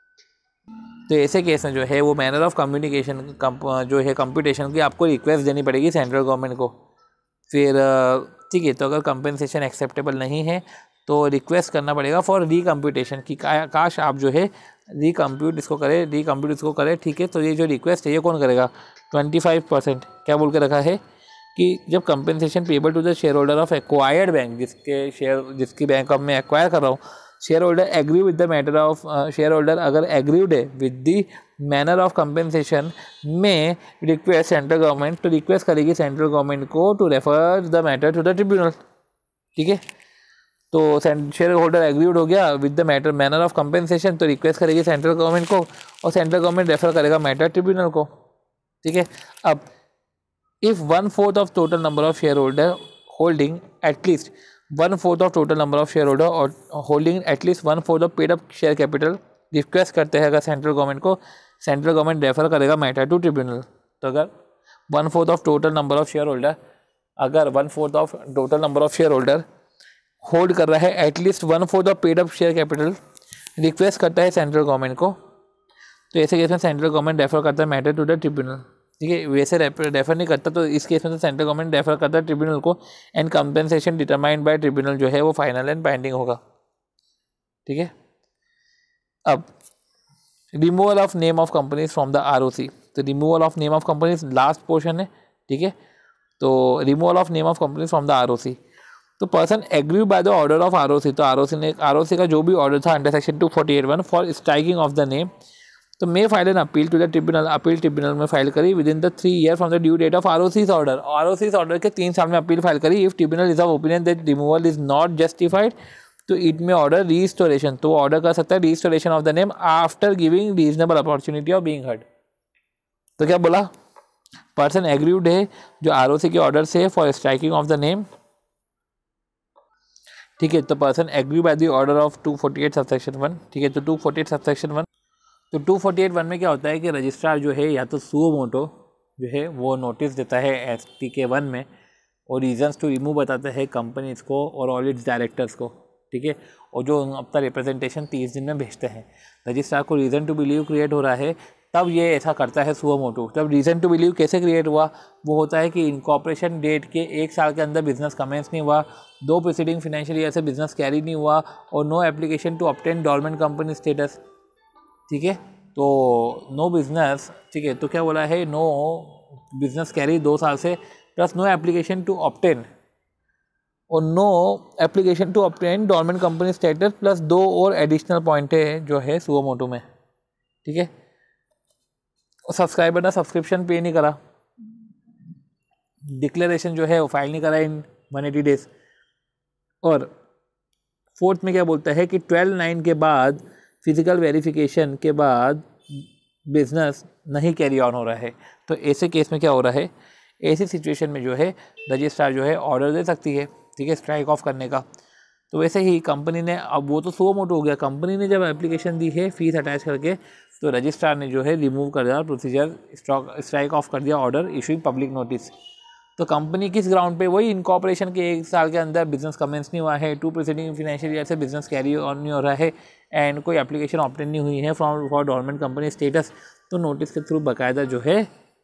ऐसे केस में जो है वो मैनर ऑफ कम्युनिकेशन जो है कंप्यूटेशन की आपको रिक्वेस्ट देनी पड़ेगी सेंट्रल गवर्नमेंट को। फिर ठीक है, तो अगर कंपेंसेशन एक्सेप्टेबल नहीं है तो रिक्वेस्ट करना पड़ेगा फॉर रीकम्प्यूटेशन कि काश आप जो है रीकम्प्यूट इसको करें, ठीक है। तो ये जो रिक्वेस्ट है ये कौन करेगा, 25% क्या बोल के रखा है कि जब compensation payable to the share holder of acquired bank, जिसकी बैंक अब मैं एक्वायर कर रहा हूँ, share holder agree with the matter of share holder अगर एग्रीड है with the manner of compensation may request central government, तो रिक्वेस्ट करेगी सेंट्रल गवर्नमेंट को to refer the matter to the tribunal, ठीक है। तो शेयर होल्डर एग्रीड हो गया with the manner of compensation, तो रिक्वेस्ट करेगी सेंट्रल गवर्नमेंट को और सेंट्रल गवर्नमेंट रेफर करेगा मैटर ट्रिब्यूनल को, ठीक है। अब if 1/4 of total number of share holder holding at least 1/4 of total number of share holder और holding at least 1/4 of paid up share capital request करते हैं अगर सेंट्रल गवर्नमेंट को, सेंट्रल गवर्नमेंट रेफर करेगा मैटर टू ट्रिब्यूनल। तो अगर 1/4 of total number of share holder, अगर 1/4 of total number of share holder hold कर रहा है at least 1/4 of paid up share capital request करता है सेंट्रल गवर्नमेंट को, तो ऐसे केस में सेंट्रल गवर्नमेंट रेफर करता है मैटर टू द ट्रिब्यूनल, ठीक है। वैसे रेफर नहीं करता, तो इस केस में तो सेंट्रल गवर्नमेंट रेफर करता है ट्रिब्यूनल को and compensation determined by tribunal जो है वो फाइनल एंड बाइंडिंग होगा, ठीक है। अब removal of name of companies from the ROC, तो removal of name of companies last portion है, ठीक है। तो removal of name of companies from the ROC, तो person agree by the order of ROC, तो आरओसी का जो भी ऑर्डर था under section 248(1) for striking of the name, तो may file an appeal to the tribunal, appeal tribunal में file करी within the 3 year from the due date of ROC order, ROC order के 3 साल में appeal file करी। If tribunal is of opinion that removal is not justified, तो it may order restoration, तो order कर सकता है restoration of the name after giving reasonable opportunity of being heard. तो क्या बोला, पर्सन एग्रीड है जो आरओसी के ऑर्डर से for striking of the name, ठीक है। तो person agree by the order of 248 subsection 1, ठीक है। तो 248 सबसेक्शन 1, तो 248(1) में क्या होता है कि रजिस्ट्रार जो है या तो सुओ मोटो जो है वो नोटिस देता है STK 1 में और रीजंस टू रिमूव बताता है कंपनीज को और ऑल इट्स डायरेक्टर्स को, ठीक है। और जो अपना रिप्रेजेंटेशन 30 दिन में भेजते हैं, रजिस्ट्रार को रीज़न टू बिलीव क्रिएट हो रहा है तब ये ऐसा करता है सुओ मोटो। तब रीज़न टू बिलीव कैसे क्रिएट हुआ, वो होता है कि इनकॉर्पोरेशन डेट के 1 साल के अंदर बिजनेस कमेंस नहीं हुआ, 2 प्रीसीडिंग फाइनेंशियल ईयर से बिजनेस कैरी नहीं हुआ और no application to obtain dormant company status, ठीक है। तो नो बिजनेस, ठीक है। तो क्या बोला है, नो बिजनेस कैरी 2 साल से plus no application to obtain और no application to obtain dormant company status plus 2 और एडिशनल पॉइंट है जो है सुओ मोटो में, ठीक है। और सब्सक्राइबर ने सब्सक्रिप्शन पे नहीं करा, डिक्लेरेशन जो है वो फाइल नहीं करा इन 180 डेज। और 4th में क्या बोलता है कि 12/9 के बाद फिजिकल वेरिफिकेशन के बाद बिजनेस नहीं कैरी ऑन हो रहा है, तो ऐसे केस में क्या हो रहा है, ऐसी सिचुएशन में जो है रजिस्ट्रार जो है ऑर्डर दे सकती है, ठीक है, स्ट्राइक ऑफ करने का। तो वैसे ही कंपनी ने, अब वो तो सुओ मोटो हो गया, कंपनी ने जब एप्लीकेशन दी है फीस अटैच करके, तो रजिस्ट्रार ने जो है रिमूव कर दिया प्रोसीजर, स्ट्राइक ऑफ कर दिया ऑर्डर इशूइंग पब्लिक नोटिस। तो कंपनी किस ग्राउंड पे, वही इनकॉर्पोरेशन के 1 साल के अंदर बिजनेस कमेंस नहीं हुआ है, 2 प्रीसीडिंग फाइनेंशियल ईयर से बिजनेस कैरी ऑन नहीं हो रहा है एंड कोई एप्लीकेशन ऑब्टेन नहीं हुई है फॉर डोरमेंट कंपनी स्टेटस, तो नोटिस के थ्रू बाकायदा जो है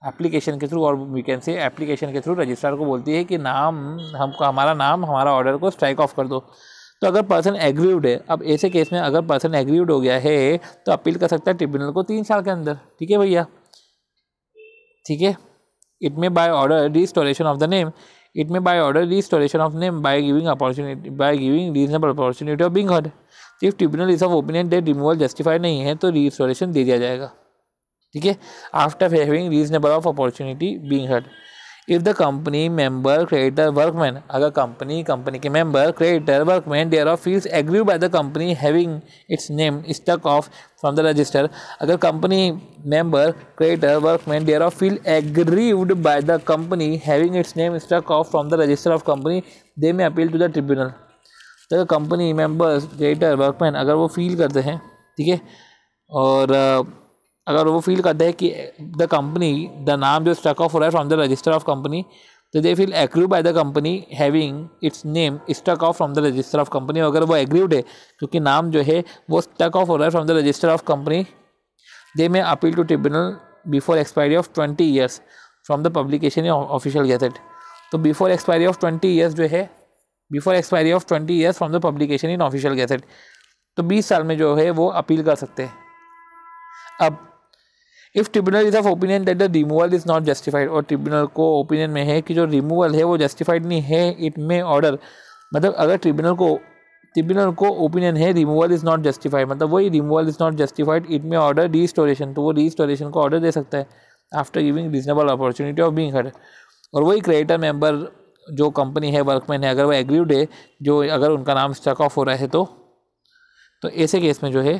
एप्लीकेशन के थ्रू, और वी कैन से एप्लीकेशन के थ्रू रजिस्ट्रार को बोलती है कि नाम हमको, हमारा नाम हमारा ऑर्डर को स्ट्राइक ऑफ कर दो। तो अगर पर्सन एग्रीव्ड है, अब ऐसे केस में अगर पर्सन एग्रीव्ड हो गया है तो अपील कर सकता है ट्रिब्यूनल को 3 साल के अंदर। ठीक है भैया, ठीक है। It may by order restoration of the name, it may by order restoration of name by giving opportunity, by giving reasonable opportunity of being heard. If tribunal is of opinion that removal justified नहीं है तो restoration दे दिया जाएगा। ठीक है, after having reasonable of opportunity being heard. If the company member creditor workman, अगर company के member creditor workman there of feels aggrieve by the company having its name stuck off from the register, अगर company member creditor workman there of feel aggrieved by the company having its name stuck off from the register of company, they may appeal to the tribunal. तो company members creditor workman अगर वो feel करते हैं, ठीक है, और अगर वो फील करते हैं कि द कंपनी, द नाम जो स्टक ऑफ हो रहा है from the register of company, तो they feel aggrieve by the company having its name stuck off from the register of company. अगर वो एग्रीव्ड है क्योंकि नाम जो है वो स्टक ऑफ हो रहा है from the register of company, they may appeal to tribunal before expiry of 20 years from the publication in official gazette. तो बिफोर एक्सपायरी ऑफ 20 ईयर्स जो है, before expiry of 20 years from the publication in official gazette, तो 20 साल में जो है वो appeal कर सकते हैं। अब if tribunal is of opinion that the removal is not justified, और ट्रिब्यूनल को ओपिनियन में है कि जो रिमूवल है वो जस्टिफाइड नहीं है, इट में ऑर्डर, मतलब अगर ट्रिब्यूनल को ओपिनियन है रिमूवल इज नॉट जस्टिफाइड, मतलब वही removal is not justified, it may order restoration, तो वो रिस्टोरेशन को ऑर्डर दे सकता है after giving reasonable opportunity of being heard. और वही क्रेडिटर मेंबर जो कंपनी है, वर्कमैन है, अगर वो एग्रीव्ड है, जो अगर उनका नाम स्टक ऑफ हो रहा है तो ऐसे केस में जो है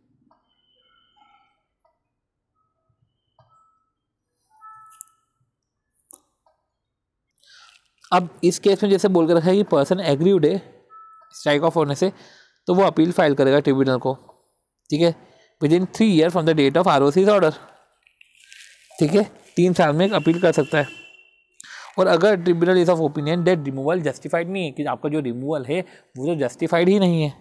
अब इस केस में जैसे बोल कर रखा है कि पर्सन एग्रीव्ड है स्ट्राइक ऑफ होने से, तो वो अपील फाइल करेगा ट्रिब्यूनल को। ठीक है, within 3 year from the date of ROC's order. ठीक है, 3 साल में अपील कर सकता है। और अगर tribunal is of opinion that removal justified नहीं है, कि आपका जो रिमूवल है वो जो जस्टिफाइड ही नहीं है,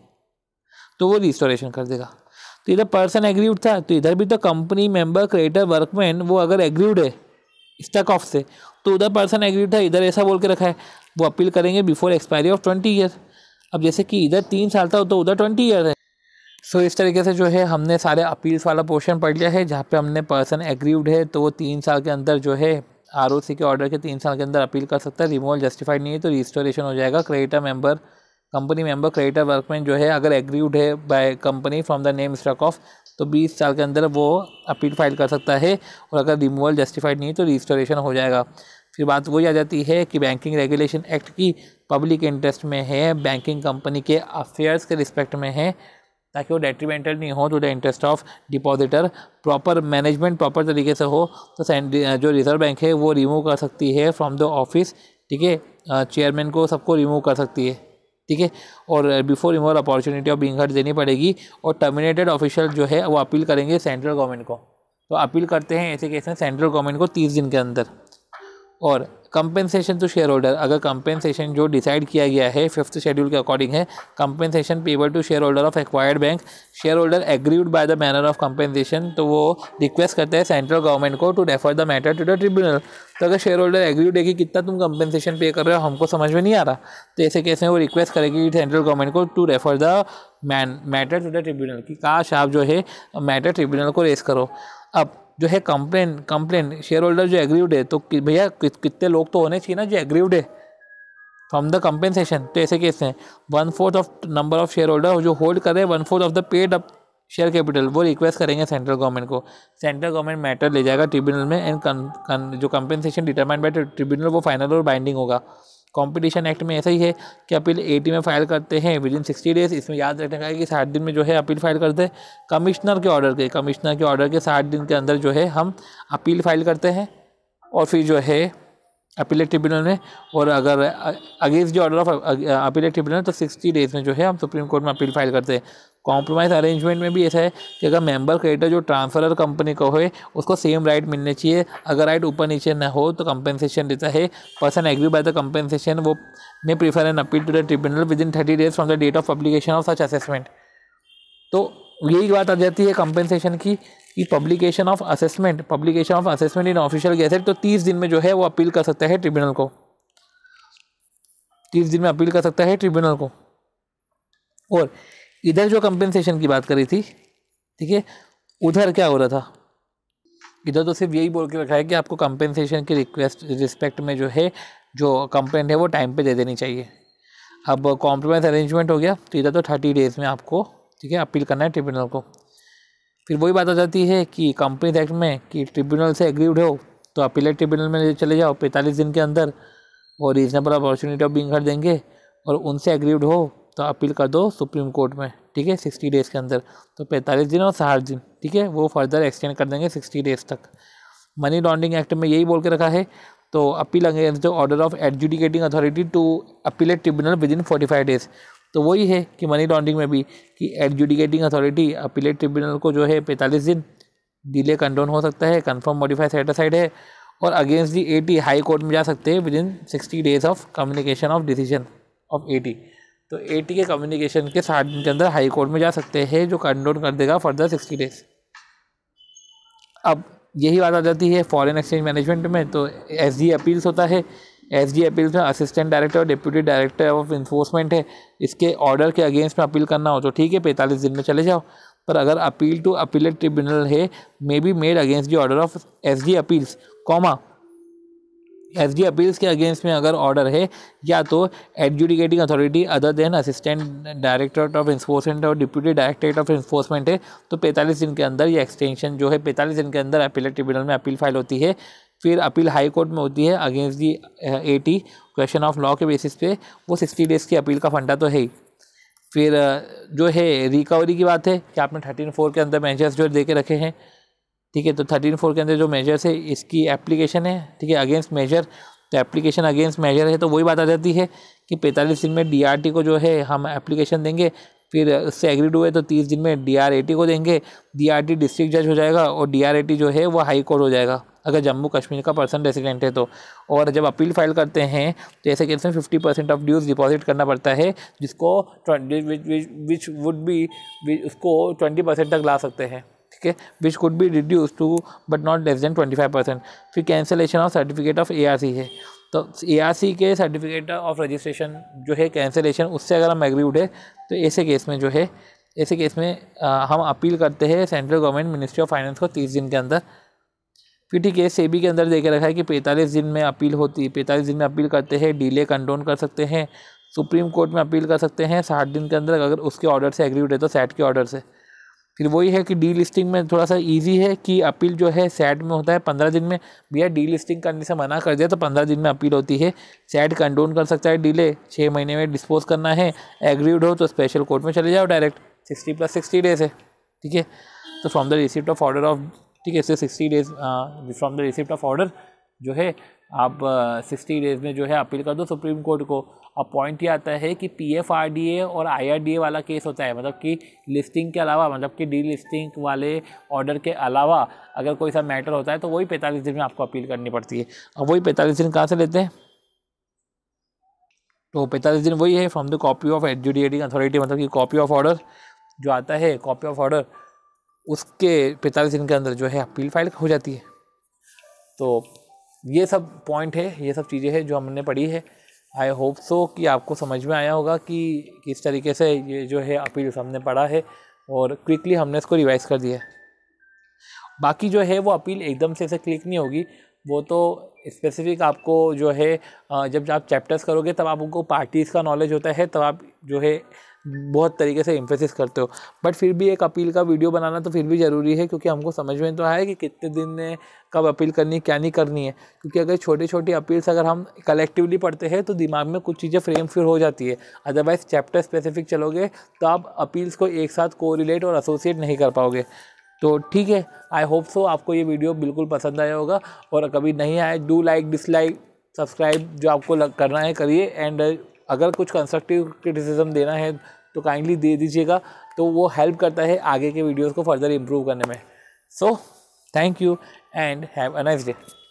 तो वो रिस्टोरेशन कर देगा। तो इधर पर्सन एग्रीव्ड था, तो इधर भी तो कंपनी मेंबर क्रेडिटर वर्कमैन वो अगर एग्रीव्ड है स्टक ऑफ से, तो उधर पर्सन एग्रीड था, इधर ऐसा बोल के रखा है, वो अपील करेंगे बिफोर एक्सपायरी ऑफ 20 ईयर। अब जैसे कि इधर 3 साल था तो उधर 20 ईयर है। सो इस तरीके से जो है हमने सारे अपील्स वाला पोर्शन पढ़ लिया है, जहाँ पे हमने पर्सन एग्रीव्ड है तो वो 3 साल के अंदर जो है ROC के ऑर्डर के 3 साल के अंदर अपील कर सकता है। रिमूवल जस्टिफाइड नहीं है तो रिस्टोरेशन हो जाएगा। Creditor member, company member creditor workman जो है अगर एग्रीव्ड है by company from the name stuck off, तो 20 साल के अंदर वो अपील फाइल कर सकता है। और अगर रिमूवल जस्टिफाइड नहीं है तो रिस्टोरेशन हो जाएगा। फिर बात वही आ जाती है कि बैंकिंग रेगुलेशन एक्ट की पब्लिक इंटरेस्ट में है, बैंकिंग कंपनी के अफेयर्स के रिस्पेक्ट में है, ताकि वो डेट्रीमेंटल नहीं हो to the interest of depositor. Proper management proper तरीके से हो तो जो रिजर्व बैंक है वो रिमूव कर सकती है फ्रॉम द ऑफिस। ठीक है, चेयरमैन को सबको रिमूव कर सकती है। ठीक है, और before removal opportunity of being heard देनी पड़ेगी। और टर्मिनेटेड ऑफिशियल जो है वो अपील करेंगे सेंट्रल गवर्नमेंट को। तो अपील करते हैं ऐसे केस में सेंट्रल गवर्नमेंट को 30 दिन के अंदर। और कंपेंसेशन टू शेयर होल्डर, अगर कंपेंसेशन जो डिसाइड किया गया है 5th शेड्यूल के अकॉर्डिंग है, compensation payable to share holder of acquired bank, share holder agreed by the manner of compensation, तो वो रिक्वेस्ट करते हैं सेंट्रल गवर्नमेंट को to refer the matter to the tribunal. तो अगर शेयर होल्डर एग्रीड है कि कितना तुम कंपेंसेशन पे कर रहे हो हमको समझ में नहीं आ रहा, तो ऐसे केस में वो रिक्वेस्ट करेगी सेंट्रल गवर्नमेंट को to refer the matter to the tribunal, कि काश आप जो है मैटर ट्रिब्यूनल को रेस करो। अब जो है कंप्लेन शेयर होल्डर जो एग्रीव्ड है, तो भैया कितने लोग तो होने चाहिए ना जो एग्रीव्ड है फ्रॉम द कंपेंसेशन। तो ऐसे केस में 1/4 of number of share holder जो होल्ड कर रहे हैं 1/4 of the paid up share capital, वो रिक्वेस्ट करेंगे सेंट्रल गवर्नमेंट को। सेंट्रल गवर्नमेंट मैटर ले जाएगा ट्रिब्यूनल में एंड जो कंपेंसेशन डिटरमाइंड बाय ट्रिब्यूनल वो फाइनल और बाइंडिंग होगा। कंपटीशन एक्ट में ऐसा ही है कि अपील 80 में फाइल करते हैं विद इन 60 डेज। इसमें याद रखने का है कि 60 दिन में जो है अपील फाइल करते हैं। कमिश्नर के ऑर्डर के 60 दिन के अंदर जो है हम अपील फाइल करते हैं। और फिर जो है अपीलेट ट्रिब्यूनल में, और अगर अगेंस्ट जो ऑर्डर ऑफ अपीलेट ट्रिब्यूनल तो 60 डेज में जो है हम सुप्रीम कोर्ट में अपील फाइल करते हैं। कॉम्प्रोमाइज़ अरेंजमेंट में भी ऐसा है कि अगर मेंबर क्रेडिटर जो ट्रांसफरर कंपनी को है उसको सेम राइट मिलने चाहिए। अगर राइट ऊपर नीचे न हो तो कंपेंसेशन देता है। Person agree by the compensation वो may prefer an appeal to the tribunal within 30 days from the date of publication of such assessment. तो यही बात आ जाती है कंपेंसेशन की कि publication of assessment in official gazette, तो 30 दिन में जो है वो अपील कर सकता है ट्रिब्यूनल को, 30 दिन में अपील कर सकता है ट्रिब्यूनल को। और इधर जो कंपेंसेशन की बात करी थी, ठीक है, उधर क्या हो रहा था, इधर तो सिर्फ यही बोल के रखा है कि आपको कंपेंसेशन की रिस्पेक्ट में जो है जो कंप्लेंट है वो टाइम पे दे देनी चाहिए। अब कॉम्प्रोमाइज़ अरेंजमेंट हो गया, तो इधर तो 30 डेज़ में आपको, ठीक है, अपील करना है ट्रिब्यूनल को। फिर वही बात आ जाती है कि कंपनीज एक्ट में कि ट्रिब्यूनल से एग्रीड हो तो अपीलेट ट्रिब्यूनल में चले जाओ 45 दिन के अंदर, और reasonable opportunity of being heard देंगे, और उनसे एग्रीड हो तो अपील कर दो सुप्रीम कोर्ट में, ठीक है, 60 डेज़ के अंदर। तो 45 दिन और 60 दिन, ठीक है, वो फर्दर एक्सटेंड कर देंगे 60 डेज़ तक। मनी लॉन्ड्रिंग एक्ट में यही बोल के रखा है, तो appeal against the order of adjudicating authority to appellate tribunal within 45 days. तो वही है कि मनी लॉन्ड्रिंग में भी कि एडजुडिकेटिंग अथॉरिटी अपीलेट ट्रिब्यूनल को जो है 45 दिन डिले कंडोन हो सकता है, कन्फर्म मॉडिफाई सेट असाइड है, और अगेंस्ट दी 80 हाई कोर्ट में जा सकते हैं within 60 days of communication of decision of 80। तो 80 के कम्युनिकेशन के 60 दिन के अंदर हाई कोर्ट में जा सकते हैं, जो कंडोन कर देगा फर्दर 60 डेज़। अब यही बात आ जाती है फॉरेन एक्सचेंज मैनेजमेंट में, तो एसजी अपील्स होता है। एसजी अपील्स में असिस्टेंट डायरेक्टर और डिप्यूटी डायरेक्टर ऑफ इन्फोर्समेंट है, इसके ऑर्डर के अगेंस्ट में अपील करना हो तो ठीक है 45 दिन में चले जाओ। पर अगर अपील टू अपीलेट ट्रिब्यूनल है may be made against the order of SG appeals, SG appeals के अगेंस्ट में अगर ऑर्डर है या तो adjudicating authority other than assistant directorate of enforcement और डिप्यूटी डायरेक्टरेट ऑफ इन्फोर्समेंट है, तो 45 दिन के अंदर ये एक्सटेंशन जो है 45 दिन के अंदर अपीलेट ट्रिब्यूनल में अपील फाइल होती है। फिर अपील हाई कोर्ट में होती है against the 80 question of law के बेसिस पे, वो 60 डेज़ की अपील का फंडा तो है ही। फिर जो है रिकवरी की बात है कि आपने 13(4) के अंदर मेजर्स जो दे के रखे हैं, ठीक है, तो 13(4) के अंदर जो मेजर्स है इसकी एप्लीकेशन है, ठीक है, अगेंस्ट मेजर, तो एप्लीकेशन अगेंस्ट मेजर है, तो वही बात आ जाती है कि 45 दिन में डीआरटी को जो है हम एप्लीकेशन देंगे, फिर उससे एग्रीड हुए तो 30 दिन में डीआरएटी को देंगे, डीआरटी डिस्ट्रिक्ट जज हो जाएगा और डीआरएटी जो है वो हाई कोर्ट हो जाएगा अगर जम्मू कश्मीर का पर्सन रेसिडेंट है तो। और जब अपील फाइल करते हैं तो ऐसे केस में 50% ऑफ ड्यूज डिपॉजिट करना पड़ता है, जिसको विच वुड बी उसको 20% तक ला सकते हैं, ठीक है, which could be reduce to but not less than 25%। फिर cancellation of certificate of ARC है, तो ARC के सर्टिफिकेट ऑफ रजिस्ट्रेशन जो है कैंसिलेशन, उससे अगर हम एग्रीड है तो ऐसे केस में जो है हम अपील करते हैं central government ministry of finance को 30 दिन के अंदर। फिर ठीक है, सेबी के अंदर दे के रखा है कि 45 दिन में अपील होती है, 45 दिन में अपील करते हैं, डिले कंडोन कर सकते हैं, सुप्रीम कोर्ट में अपील कर सकते हैं 60 दिन के अंदर अगर उसके ऑर्डर से एग्रीड है तो सैट के ऑर्डर से। फिर वही है कि डी लिस्टिंग में थोड़ा सा इजी है कि अपील जो है सैट में होता है 15 दिन में, भैया डी लिस्टिंग करने से मना कर दिया तो 15 दिन में अपील होती है। सैट कंडोन कर सकता है डिले, 6 महीने में डिस्पोज करना है, एग्रीड हो तो स्पेशल कोर्ट में चले जाओ डायरेक्ट, 60 + 60 डेज है, ठीक है। तो from the receipt of order of, ठीक है, 60 days from the receipt of order जो है आप 60 डेज में जो है अपील कर दो सुप्रीम कोर्ट को। अब पॉइंट ये आता है कि PFRDA और IRDA वाला केस होता है, मतलब कि लिस्टिंग के अलावा, मतलब कि डी लिस्टिंग वाले ऑर्डर के अलावा अगर कोई सा मैटर होता है तो वही 45 दिन में आपको अपील करनी पड़ती है। अब वही 45 दिन कहाँ से लेते हैं, तो 45 दिन वही है from the copy of adjudicating authority, मतलब कि कॉपी ऑफ ऑर्डर जो आता है, कॉपी ऑफ ऑर्डर उसके 45 दिन के अंदर जो है अपील फाइल हो जाती है। तो ये सब पॉइंट है, ये सब चीज़ें हैं जो हमने पढ़ी है। आई होप सो कि आपको समझ में आया होगा कि किस तरीके से ये जो है अपील हमने पढ़ा है और क्विकली हमने इसको रिवाइज कर दिया है। बाकी जो है वो अपील एकदम से ऐसे क्लिक नहीं होगी, वो तो स्पेसिफिक आपको जो है जब आप चैप्टर्स करोगे तब आपको पार्टीज़ का नॉलेज होता है, तब आप जो है बहुत तरीके से एम्फेसिस करते हो। बट फिर भी एक अपील का वीडियो बनाना तो फिर भी ज़रूरी है, क्योंकि हमको समझ में तो आया कि कितने दिन में कब अपील करनी क्या नहीं करनी है। क्योंकि अगर छोटी छोटी अपील्स अगर हम कलेक्टिवली पढ़ते हैं तो दिमाग में कुछ चीज़ें फ्रेम फिर हो जाती है, अदरवाइज चैप्टर स्पेसिफिक चलोगे तो आप अपील्स को एक साथ कोरिलेट और एसोसिएट नहीं कर पाओगे। तो ठीक है, आई होप सो आपको ये वीडियो बिल्कुल पसंद आया होगा, और कभी नहीं आए डू लाइक, डिसलाइक, सब्सक्राइब जो आपको करना है करिए। एंड अगर कुछ कंस्ट्रक्टिव क्रिटिसिज्म देना है तो काइंडली दे दीजिएगा, तो वो हेल्प करता है आगे के वीडियोस को फर्दर इम्प्रूव करने में। So thank you and have a nice day.